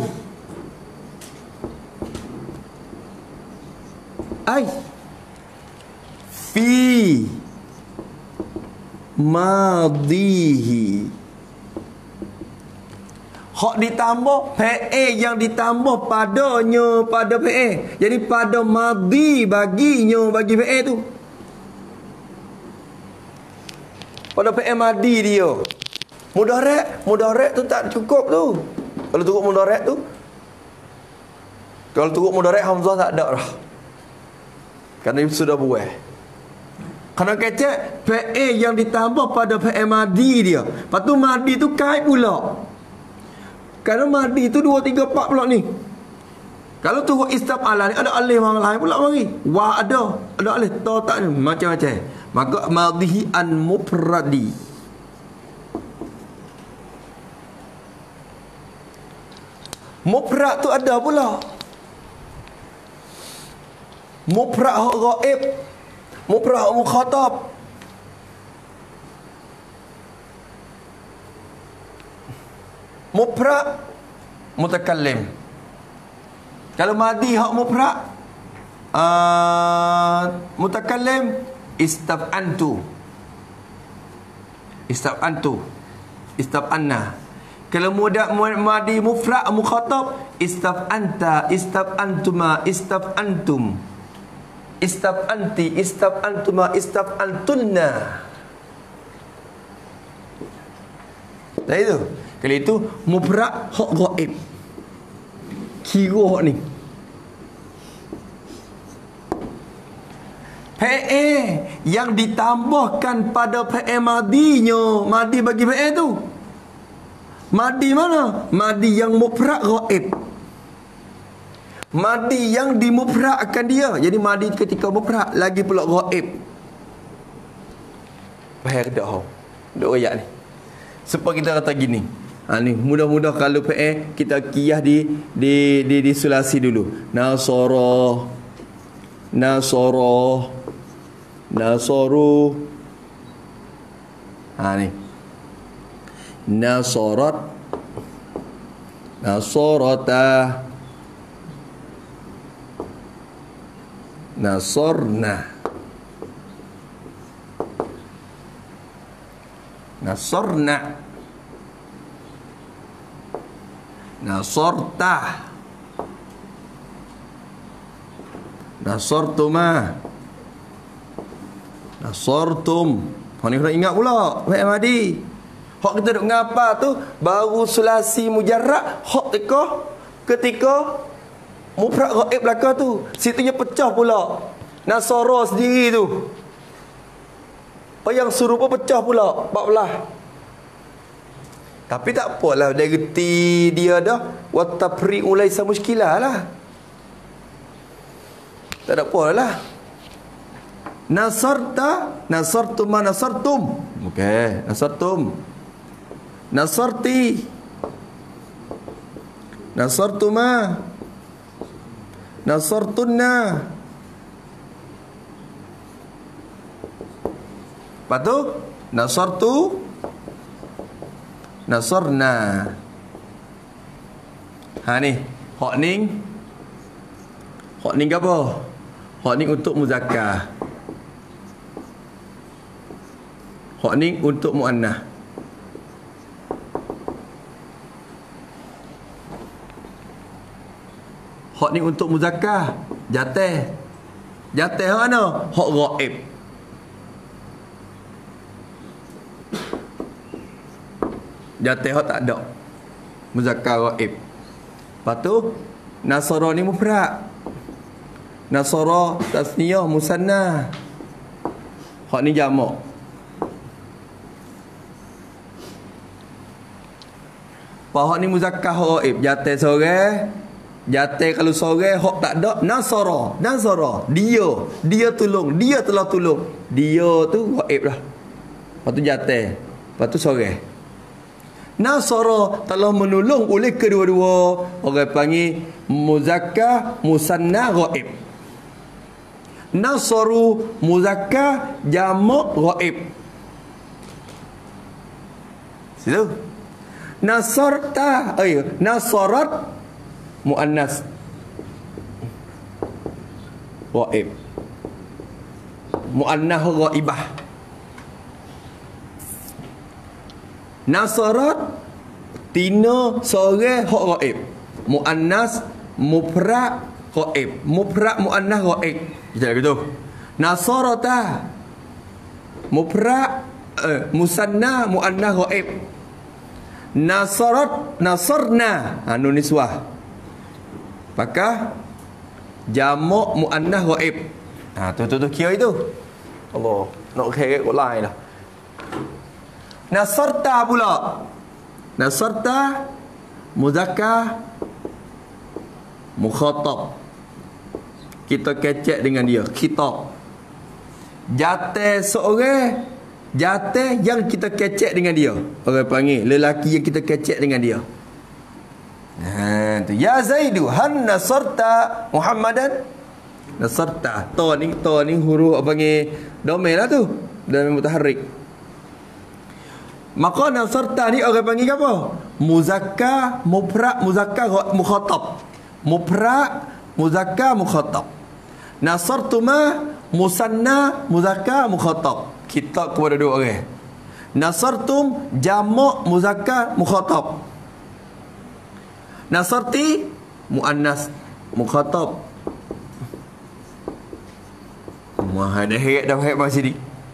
Fi madihi. Hak ditambah fa'il yang ditambah padanya pada fa'il. Jadi pada madhi baginya bagi fa'il tu. Pada fa'il madhi dia. Mudhari' tu tak cukup tu. Kalau turut mudhari' tu, kalau turut mudhari' hamzah tak ada dah. Kerana sudah buah. Kerana kata fa'il yang ditambah pada fa'il madhi dia. Lepas tu madhi tu kait pula. Kerana madhi tu 2, 3, 4 pula ni. Kalau turut istaf'ala ni ada alif orang lain pula mari. Wa ada alif, ta tak ni macam-macam. Maka madhi an mufradi. Mufrad tu ada pula. Mufrad hak ghaib, mufrad hak mukhatab. Mufrad mutakallim. Kalau madhi hak mufrad mutakallim istaf'antu. Istaf'anna. Kalau madhi mufrad mukhatab istaf'anta, istaf'antuma, istaf'antum, istaf'anti, istaf'antuma, istaf'antunna. Dah itu. Kalau itu mufrad hak ghaib. Kira hak ni. Fa'il yang ditambahkan pada fa'il madhinya, madhi bagi fa'il tu. Madhi mana? Madhi yang mufrad ghaib. Madhi yang dimufradkan dia. Jadi madhi ketika mufrad lagi pula ghaib. Faham tak hau? Duk ayat ni. Supaya kita kata gini. Ni mudah-mudah kalau fa'il kita qiyah di sulasi dulu. Nasara, nasaru. Ni. Nasarat, nasarata, nasarna, nasarna, nasarta, nasartuma, nasartum. Ni kena ingat pula fa'il madhi. Hak kita duk ngapa tu baru sulasi mujarrad, hak ketika mufrad ghaib belaka tu. Situnya pecah pula. Nasara sendiri tu. Yang serupa pecah pula 14. Tapi tak apalah, dia reti dia dah. Wa tafri'u laisa muskilah lah. Tak ada apalah. Nasarta, nasartuma, nasartum. Okey, nasartum. Nasarti, nasartuma, nasartunna. Lepas tu nasartu, nasarna. Ni hak ni apa? Hak ni untuk muzakkar. Hak ni untuk muannah. Hak ni untuk muzakkar, jatih. Jatih hak mana? Hak ghaib. Jatih hak tak ada. Muzakkar ghaib. Lepas tu nasara ni mufrad. Nasara tasniyah musanna. Hak ni jamak. Hak ni muzakkar ghaib, jatih seorang. Jatih kalau seorang hak tak ada nasara, dia tolong, dia telah tolong. Dia tu ghaib lah. Lepas tu jatih, lepas tu seorang. Nasara telah menolong oleh kedua-dua. Orang panggil muzakkar musanna ghaib. Nasaru muzakkar jamak ghaib. Situ. Nasarta, nasarat muannas ghaib. Muannah ghaibah. Nasarat Tina seorang hak ghaib. Muannas mufrad ghaib. Mufrad muannas ghaib. Kita gitu. Nasarata mufrad musanna muannas ghaib. Nasarna nun niswah. Maka jamak muannas ghaib. Tu kira itu. Allah, nak kira kot lain lah. Nasarta pula. Nasarta muzakkar mukhatab. Kita kecek dengan dia, khitab. Jate seorang, jate yang kita kecek dengan dia. Orang panggil lelaki yang kita kecek dengan dia. Tu ya Zaidu han nasarta Muhammadan. Nasarta ta ni huruf apa panggil domel lah tu, domel mutaharrik. Maka nasarta ni orang panggil apa? Muzakkar mufrad muzakkar mukhatab. Mufrad muzakkar mukhatab. Nasartuma musanna muzakkar mukhatab. Kita kepada dua orang. Nasartum jamak muzakkar mukhatab. Nasarti muannas mukhatab. Ada heret dah masih ni.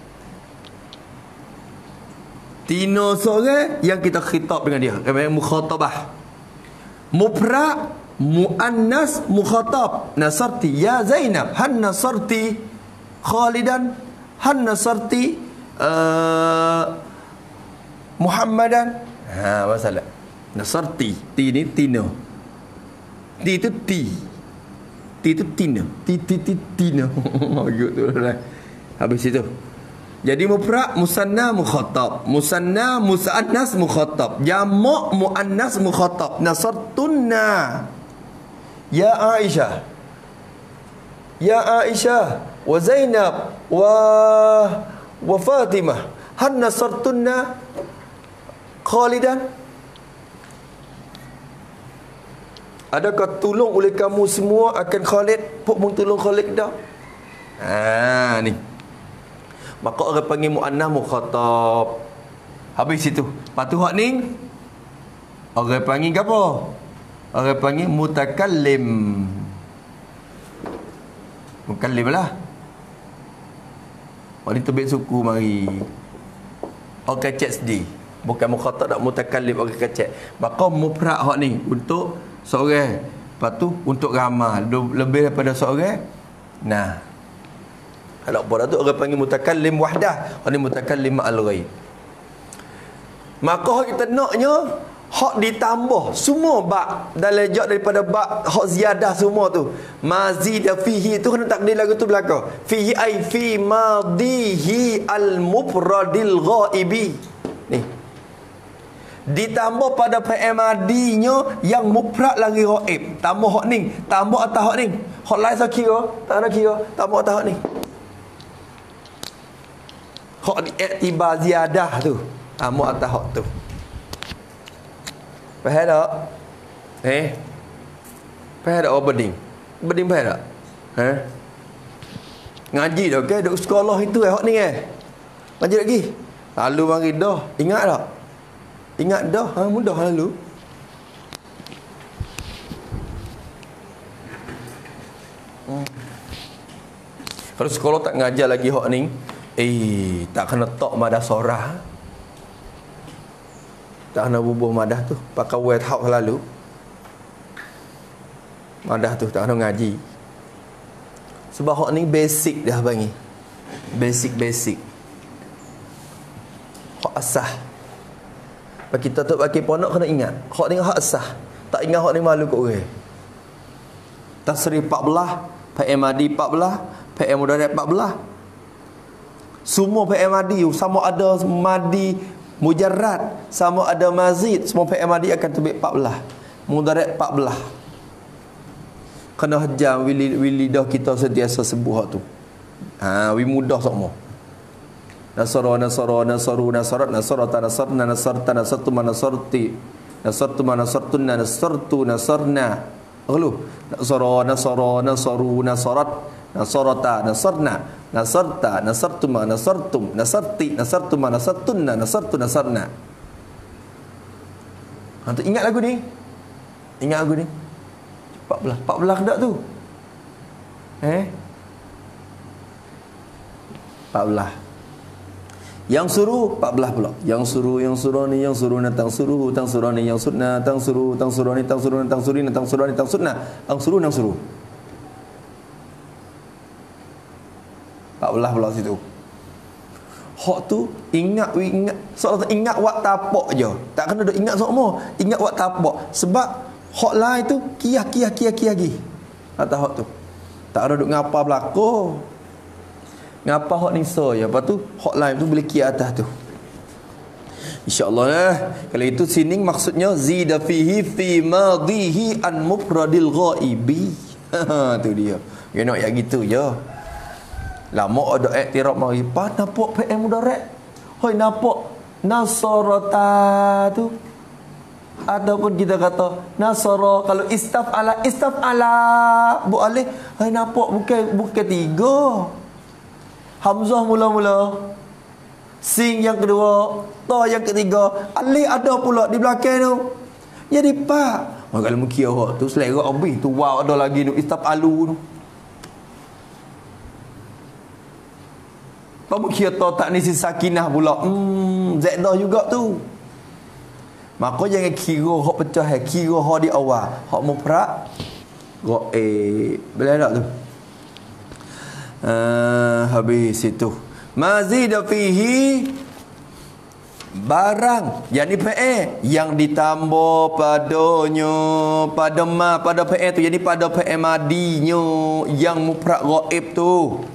Tina seorang yang kita khitab dengan dia. Mukhatabah. Mufrad muannas mukhatab. Nasarti ya Zainab. Han nasarti Khalidan. Han nasarti Muhammadan. Masalah. Nasarti. Ti ni tina. Ti itu ti. Ti itu tina. Ti tina. Habis itu. Jadi mufrad musanna mukhatab. Musanna musannas mukhatab. Jamak muannas mukhatab. Nasartunna. Ya Aisyah. Ya Aisyah wa Zainab wa Fatimah. Hal nasartunna Khalidan. Adakah tolong oleh kamu semua akan Khalid? Pok mung tolong Khalid dah. Ni. Maka orang panggil muannas mukhatab. Habis itu. Patu hak ni orang panggil apa? Orang panggil mutakallim. Mukallim lah. Orang tebik suku mari. Orang kecek sedih. Bukan mukhatab tak mutakallim, orang kecek. Maka mufrad hak ni untuk seorang. Lepas tu untuk ramai. Lebih daripada seorang. Nah. Kalau pada tu orang panggil mutakallim wahdah, orang ni mutakallim ma'al ghaib. Maka hak kita naknya hak ditambah semua bab dalam jawab daripada bab hak ziyadah semua tu. Mazida fihi tu kena takdir lagu tu belaka. Fihi ai fi madihi al mufradil ghaibi. Ni. Ditambah pada PMAD-nya yang mufrad lagi ghaib. Tambah hak ni, tambah atas hak ni. Hak lain saya kira, tak nak kira, tambah atas hak ni. Hak diiktibar ziyadah tu. Mu atas hak tu. Faham tak? Faham tak apa beding? Beding faham tak? Ngaji dah ke? Duk sekolah itu hak ni Ngaji lagi? Lalu mari dah. Ingat tak? Ingat dah. Mudah lalu. Kalau sekolah tak ngajar lagi hak ni, tak kena tok madah sorah. Tak kena bubuh madah tu. Pakai wet hak lalu. Madah tu tak kena ngaji. Sebab hak ni basic dah bagi. Basic. Hak asah. Pak kita tu pakai ponok kena ingat. Hak ni hak asah. Tak ingat hak ni malu kat orang. Tasrif 14, PMAD 14, PM mudarat 14. Semua PMAD sama ada madi mujarrad, sama ada mazid, semua PMAD akan terbit 14. Mudarat 14. Kena hajar lidah kita sentiasa sembuh tu. Wi mudah semua. Nasara nasaru nasarat nasarata nasarna nasarta nasartu nasarti nasartu nasartunna nasartu nasarna. Nasara nasaru nasarat nasarata nasarna nasarta nasartuma nasartum nasarti nasartuma nasartunna nasartu nasarna. Tu ingat lagu ni? Ingat lagu ni? 14 ke tak tu? 14. Yang suruh 14 pula. Yang suruh ni, yang suruh natang suruh, tang suruh ni, yang sunnah, tang suruh ni, tang suruh ni, tang suri ni, tang suruh ni, tang sunnah, tang suruh, nang suruh. 14 pula situ. Hak tu ingat soal ingat wak tapak je. Tak kena duk ingat semua. Ingat wak tapak. Sebab hak lain tu kia lagi. Atas hak tu. Tak ada duk ngapa belako. Ngapa hak ni so ya. Lepas tu hak lain tu boleh kia atas tu. InsyaAllah kalau itu sining maksudnya zida fihi fi madihi an mufradil ghaibi. Tu dia. You know yang gitu je. Lama ada iktiraf mari pas nampak PM mudarat. Hoi nampak nasarata tu. Ataupun kita kata nasara kalau istafala bu alih. Hoi nampak bukan 3. Hamzah mula-mula. Sing yang kedua, ta yang ketiga, alih ada pula di belakang tu. Jadi pak. Kalau mungkin awak tu selera habis tu wow ada lagi tu istafalu tu. Kamu kira tahu tak ni si sakinah pula. Zaidah juga tu. Maka jangan kira hak pecah, kira hak di awal. Hak mufrad boleh tak tu? Habis itu. Mazida fihi barang yang ni PA yang ditambah padanya pada PA tu, jadi pada PA madinya yang mufrad ghaib tu.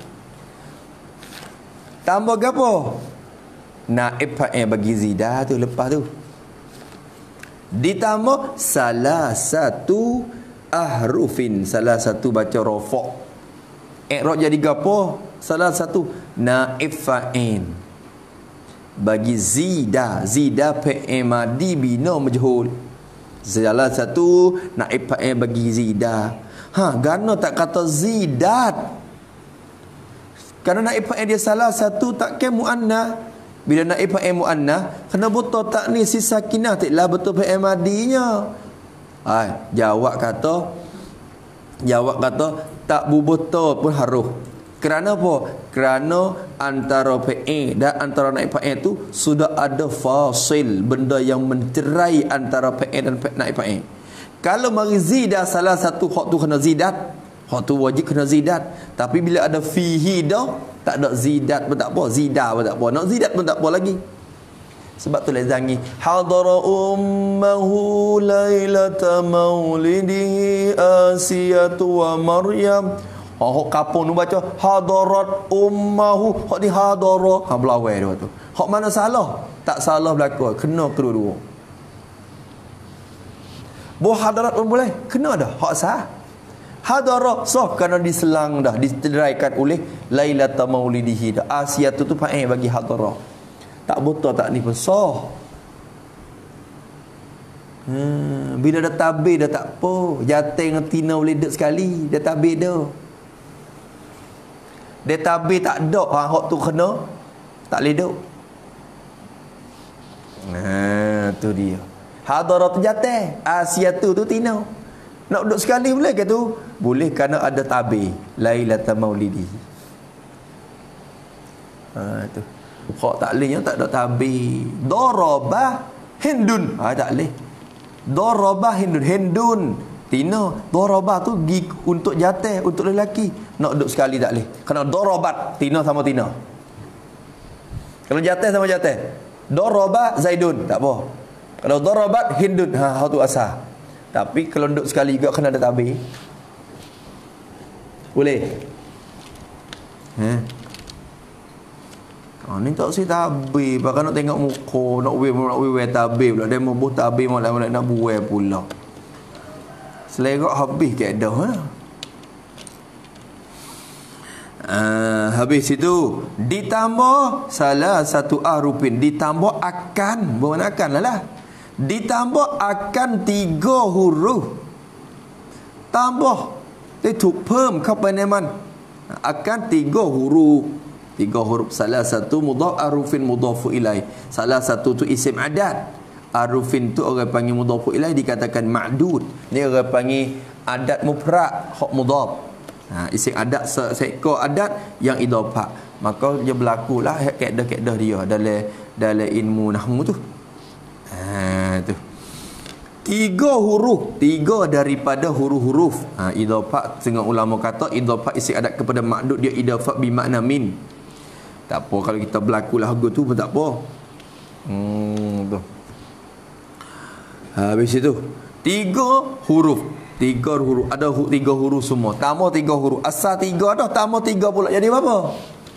Tambah ke apa? Naib fa'il bagi zidah tu lepas tu. Ditambah salah satu ahrufin, salah satu baca rafa'. I'rab jadi gapo? Salah satu naib fa'il bagi zidah fa'il madi bina majhul. Salah satu naib fa'il bagi zidah. Gana tak kata zidat? Kerana naib fa'il dia salah satu takkan muannah. Bila naib fa'il muannah kena betul tak ni si sakinah taklah betul fa'il madinya. Jawab kata tak betul pun harus. Kerana apa? Kerana antara fa'il dan antara naib fa'il tu sudah ada fasil, benda yang mencerai antara fa'il dan naib fa'il. Kalau mari zidah salah satu hak tu kena zidat. Hak tu wajib kena zidat. Tapi bila ada fihi dah, tak ada zidat pun tak apa, zidah pun tak apa. Nak zidat pun tak apa lagi. Sebab tu lazangi hadara ummahu lailata maulidihi Asiyatu wa Maryam. Hak kapung tu baca hadarat ummahu, hak di hadara belawai dia tu. Hak mana salah? Tak salah berlaku, kena kedua-dua. Buah hadarat pun boleh, kena dah, hak sah. Hadara sah kerana diselang dah, dicederaikan oleh lailata maulidihi dah. Asiyatu tu fa'il bagi hadara. Tak betul tak ni pun sah. Bila dah tabir dah tak apa. Jateng dengan tina boleh duduk sekali. Dah tabir dah. Dia tabir tak ada. Hak tu kena tak boleh duduk. Tu dia. Hadara tu jateng. Asiyatu tu tina. Nak duduk sekali boleh ke tu? Boleh kerana ada tabir. Lailata maulidi. Tu. Hak tak boleh yang tak ada tabir. Darabah Hindun. Tak boleh. Darabah Hindun. Tina. Darabah tu untuk jatah, untuk lelaki. Nak duduk sekali tak boleh. Kerana darabat. Tina sama tina. Kalau jatah sama jatah. Darabah Zaidun. Tak apa. Kalau darabat Hindun. Hak tu asal. Tapi kalau duduk sekali juga kena ada tabir. Boleh? Ni tak si tabir. Bahkan nak tengok muka. Nak weh tabir pula. Dia membuh tabir malam nak buai pula. Selerak habis ke dah. Habis itu ditambah salah satu ahrufin. Ditambah akan. Bukan akan lah. Ditambah akan 3 huruf. Tambah. Dia ถูก เพิ่ม เข้าไปในมัน akan 3 huruf. 3 huruf. Salah satu mudhaf arufin mudhafu ilai. Salah satu tu isim adat. Arufin tu orang panggil mudhaf ilaih dikatakan ma'dud. Ni orang panggil adat mufrad hak mudhaf. Isim adat seekor adat yang idafah. Maka dia berlakulah kaedah-kaedah dia dalam ilmu nahwu tu. Tu. 3 huruf, 3 daripada huruf-huruf. Idafah, setengah ulama kata idafah isim adat kepada ma'dud dia idafah bermakna min. Tak apa kalau kita berlakulah lagu tu pun tak apa. Tu. Habis itu 3 huruf. 3 huruf. Ada 3 huruf semua. Tambah 3 huruf. Asal 3 dah, tambah 3 pula. Jadi berapa?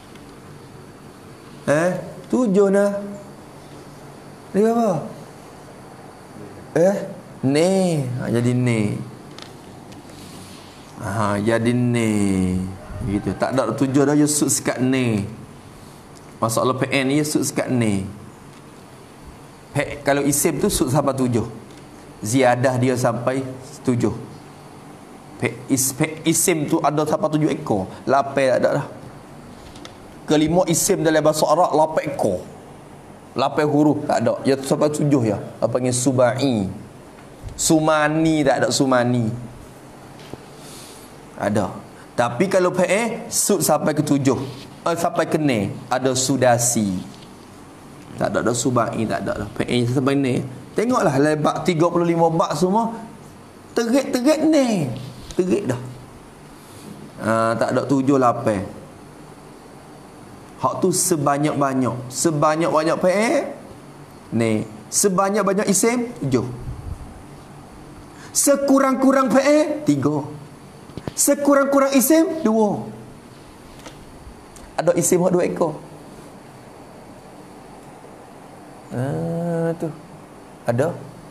7 nah. Jadi berapa? Ni. Jadi ni. Jadi ni. Gitu. Tak ada 7 dah, je sud sekat ni. Masalah PN ni sud sekat ni. Kalau isim tu sud sampai 7. Ziyadah dia sampai 7. Isim tu ada sampai 7 ekor. 8 tak ada dah. Kelima isim dalam bahasa Arab 8 ekor. 8 huruf tak ada. Ya sampai 7 ya. Apa panggil subai. Sumani tak ada sumani. Ada. Tapi kalau sud sampai ke 7. Sampai ke ni ada sudasi. Tak ada subai tak ada dah. Sampai ni. Tengoklah bab 35 bab semua terik-terik ni. Terik dah. Tak ada 7 8. Hak tu sebanyak-banyak. Sebanyak-banyak ni. Sebanyak-banyak isim 7. Sekurang-kurang 3. Sekurang-kurang isim 2. Ada isim 2 ekor. Tu. Ada.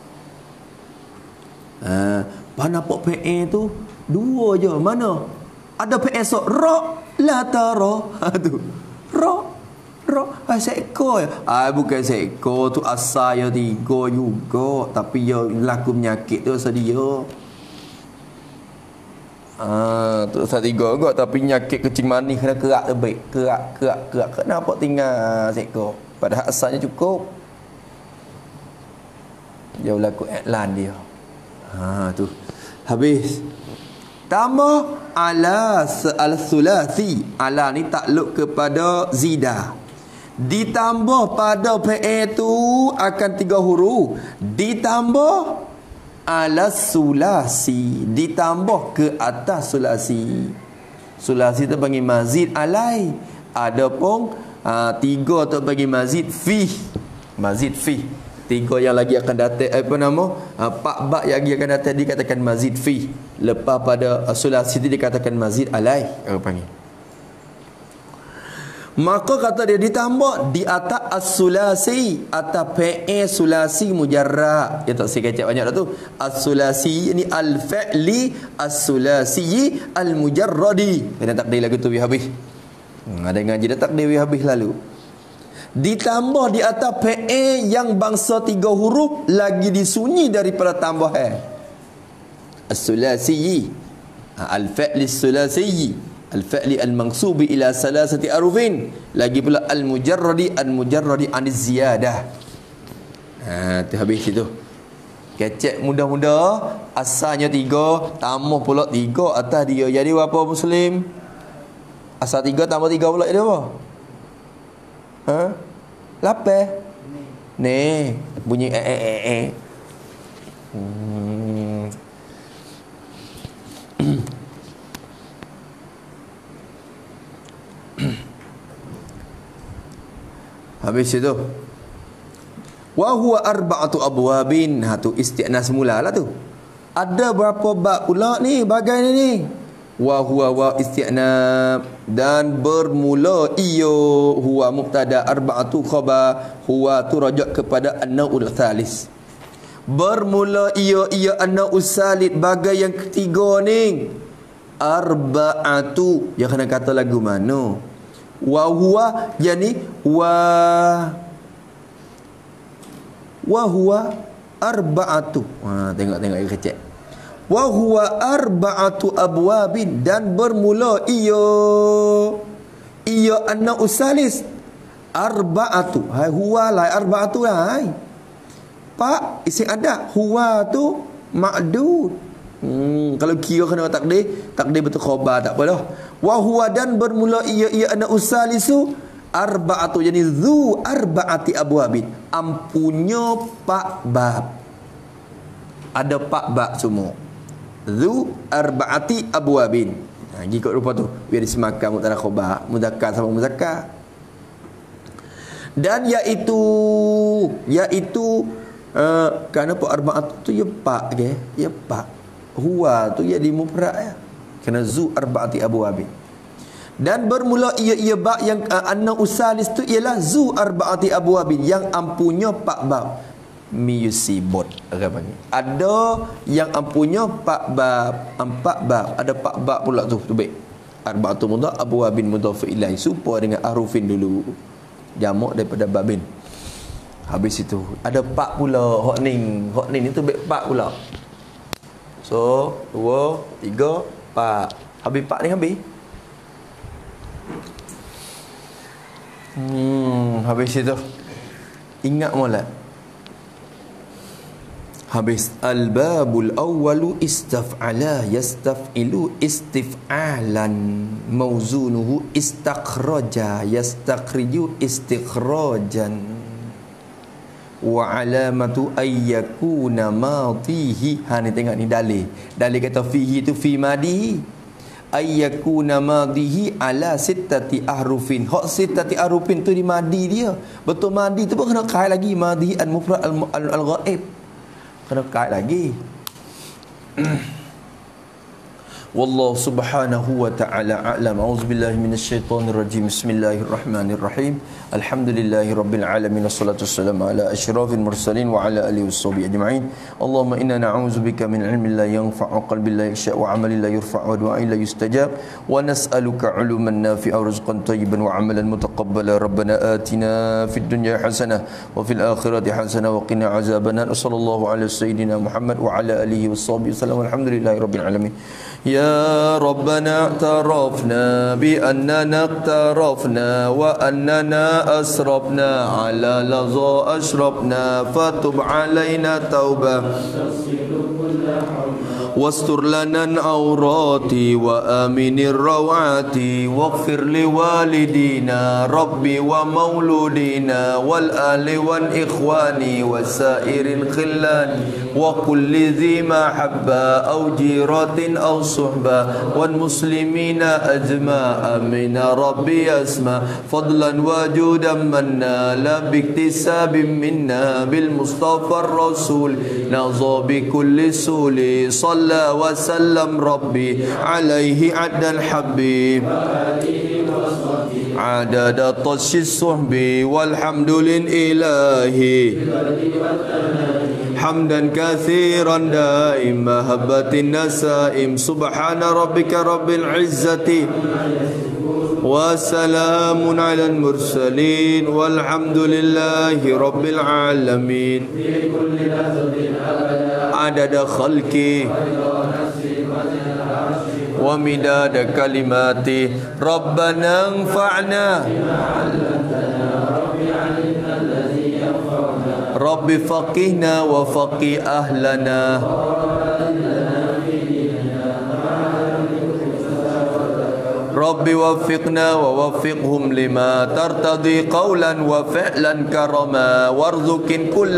Mana nampak PA tu 2 je. Mana? Ada PA sok ra la tara. Tu. Ra seekor. Bukan seekor tu asal ya 3 juga, tapi ya laku penyakit tu asal dia. Tu asal 3 juga, tapi penyakit kencing manis kena kerak terbaik. Kerak. Kenapa tinggal seekor? Padahal asalnya cukup. Dia berlaku iklan dia. Tu. Habis. Tambah ala al-thulathi. Ala ni takluk kepada zida. Ditambah pada PA tu akan 3 huruf. Ditambah ala sulasi. Ditambah ke atas sulasi. Sulasi tu panggil mazid alai. Adapun 3 tu panggil mazid fi. Mazid fi. 3 yang lagi akan datang 4 bab yang lagi akan datang dikatakan mazid fi. Lepas pada sulasi itu dikatakan mazid alai. Panggil. Maka kata dia ditambah di atas as-sulasi, atas PA sulasi mujarrad. Ya tak saya kecek banyak dah tu. As-sulasi ni al-fi'li as-sulasi al-mujarradi. Kena takdir lagu tu habis. Ada ngaji dah takdir habis lalu. Ditambah di atas PA yang bangsa 3 huruf lagi disunyi daripada tambahan. As-sulasi al-fi'li as-sulasi al-fi'li al-mansubi ila salasati arufin. Lagi pula al-mujarradi aniz ziyadah. Tu habis itu. Kecek mudah-mudah. Asalnya 3, tambah pula 3 atas dia. Jadi berapa Muslim? Asal 3 tambah 3 pula jadi apa? 8. Ni bunyi Habis itu wa huwa arba'atu abwabin. Tu isti'nas mulalah tu. Ada berapa bab pula ni bagai ni. Wa huwa wa isti'nab, dan bermula iyo huwa mubtada arba'atu khabar, huwa tu rajak kepada an-naul thalis. Bermula iyo an-naul salit bagai yang ketiga ni. Arba'atu, yang kena kata lagu mana? Wa huwa yani wa huwa arba'atu. Tengok dia kecek. Wa huwa arba'atu abwabin, dan bermula iyo anna usalis arba'atu. Hai huwa la arba'atu hai. pak isim ada, huwa tu ma'dud. Kalau kira kena takdir betul khabar tak apa dah. Wa huwa dan bermula ia ana usalisu arba'atu, jadi zu arba'ati abwabin, ampunya 4 bab. Ada 4 bab semua. Zu arba'ati abwabin. Ikut rupa tu biar disemakan mubtada khabar, muzakkar sama muzakkar. Dan iaitu kenapa arba'at tu ya 4 ke? Ya 4. Huwa tu jadi mufrad ya. Kena zu arba'ati abwabin. Dan bermula ia bab yang anna usalis tu ialah zu arba'ati abwabin, yang ampunya 4 bab. Miyusibot orang panggil. Ada yang ampunya 4 bab, 4 bab. Ada 4 bab pula tu baik. Arba'atu mudhaf abwabin mudhaf ilaih, supaya dengan arufin dulu. Jamak daripada babin. Habis itu ada 4 pula hokning itu baik 4 pula. So 2 3 4. Habis 4 ni habis. Habis itu ingat molek. Habis al-babul awwalu istaf'ala yastaf'ilu istif'alan mawzunuhu istakhraja yastakhriju istikhrajan wa alamatu ayyakuna madihi. Ni tengok ni dalil kata fihi tu fi madihi, ayyakuna madihi ala sittati ahrufin. Hak sittati ahrufin tu di madi dia. Betul madi tu pun kena kait lagi, madi al-mufrad al-ghaib kena kait lagi. Wallahu subhanahu wa ta'ala a'lam. A'udzubillahi minasyaitonir rajim. Bismillahirrahmanirrahim. Alhamdulillahirabbil alamin, wassalatu wassalamu ala asyrafil mursalin wa ala alihi washabihi ajma'in. Allahumma inna na'udzubika min ilmin la yanfa'u, qalbin la yakhsha, wa 'amalin la yurfa'u, wa du'ain la yustajab, wa nas'aluka 'uluman nafi'a wa rizqan tayyiban wa 'amalan mutaqabbala. Rabbana atina fid dunya hasanah wa fil akhirati hasanah wa qina 'adzabannar. Sallallahu ala sayyidina Muhammad wa ala alihi washabihi wasallam. Alhamdulillahirabbil alamin. Ya Rabbana i'tarafna bi annana iqtarafna wa annana asrafna ala laza ashrafna fatub alaina taubah wastur lana al-awrati wa aminir rawati waghfir li walidina rabbi wa mauludina wal ali wal ikhwani wasairil khillan wa kulli dhi mahabba aw jiratin aw suhba wal muslimina ajma amin rabbi asma fadlan wa judan manna la biktisabin minna bil mustafa ar-rasul naza bi kulli suli وسلم ربي عليه عد الحبيب عدد طش الصحب والحمد لله حمدا كثيرا دائم مهبة النسائم سبحان ربك رب العزة وسلام على المرسلين والحمد لله رب العالمين عدد خلقي ومداد كلماتي ربنا انفعنا رب فقهنا وفقه أهلنا رب وفقنا ووفقهم لما ترتضي قولا وفعلا كرما وارزق كل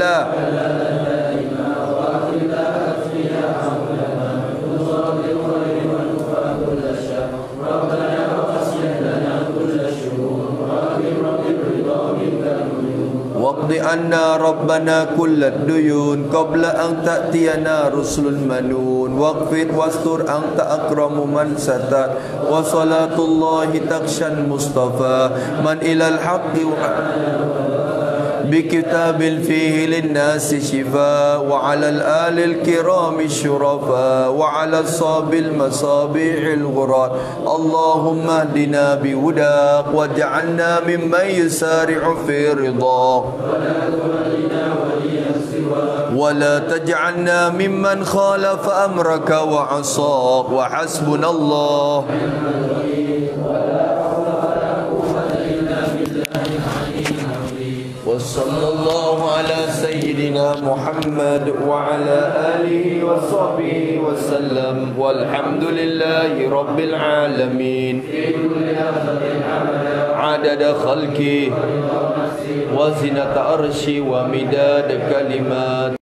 واقض عنا ربنا كل الديون قبل أن تأتينا رسل المنون واغفر واستر أنت أكرم من ستر وصلاة الله تخشى المصطفى من إلى الحق بكتاب فيه للناس شفاء وعلى الآل الكرام الشرفاء وعلى الصاب المصابيح الغرار اللهم اهدنا بهداك واجعلنا ممن يسارع في رضاك ولا تجعلنا ممن خالف أمرك وعصاك وحسبنا الله وصلى الله على سيدنا محمد وعلى آله وصحبه وسلم والحمد لله رب العالمين عدد خلقه وزنة عرشه ومداد كلمات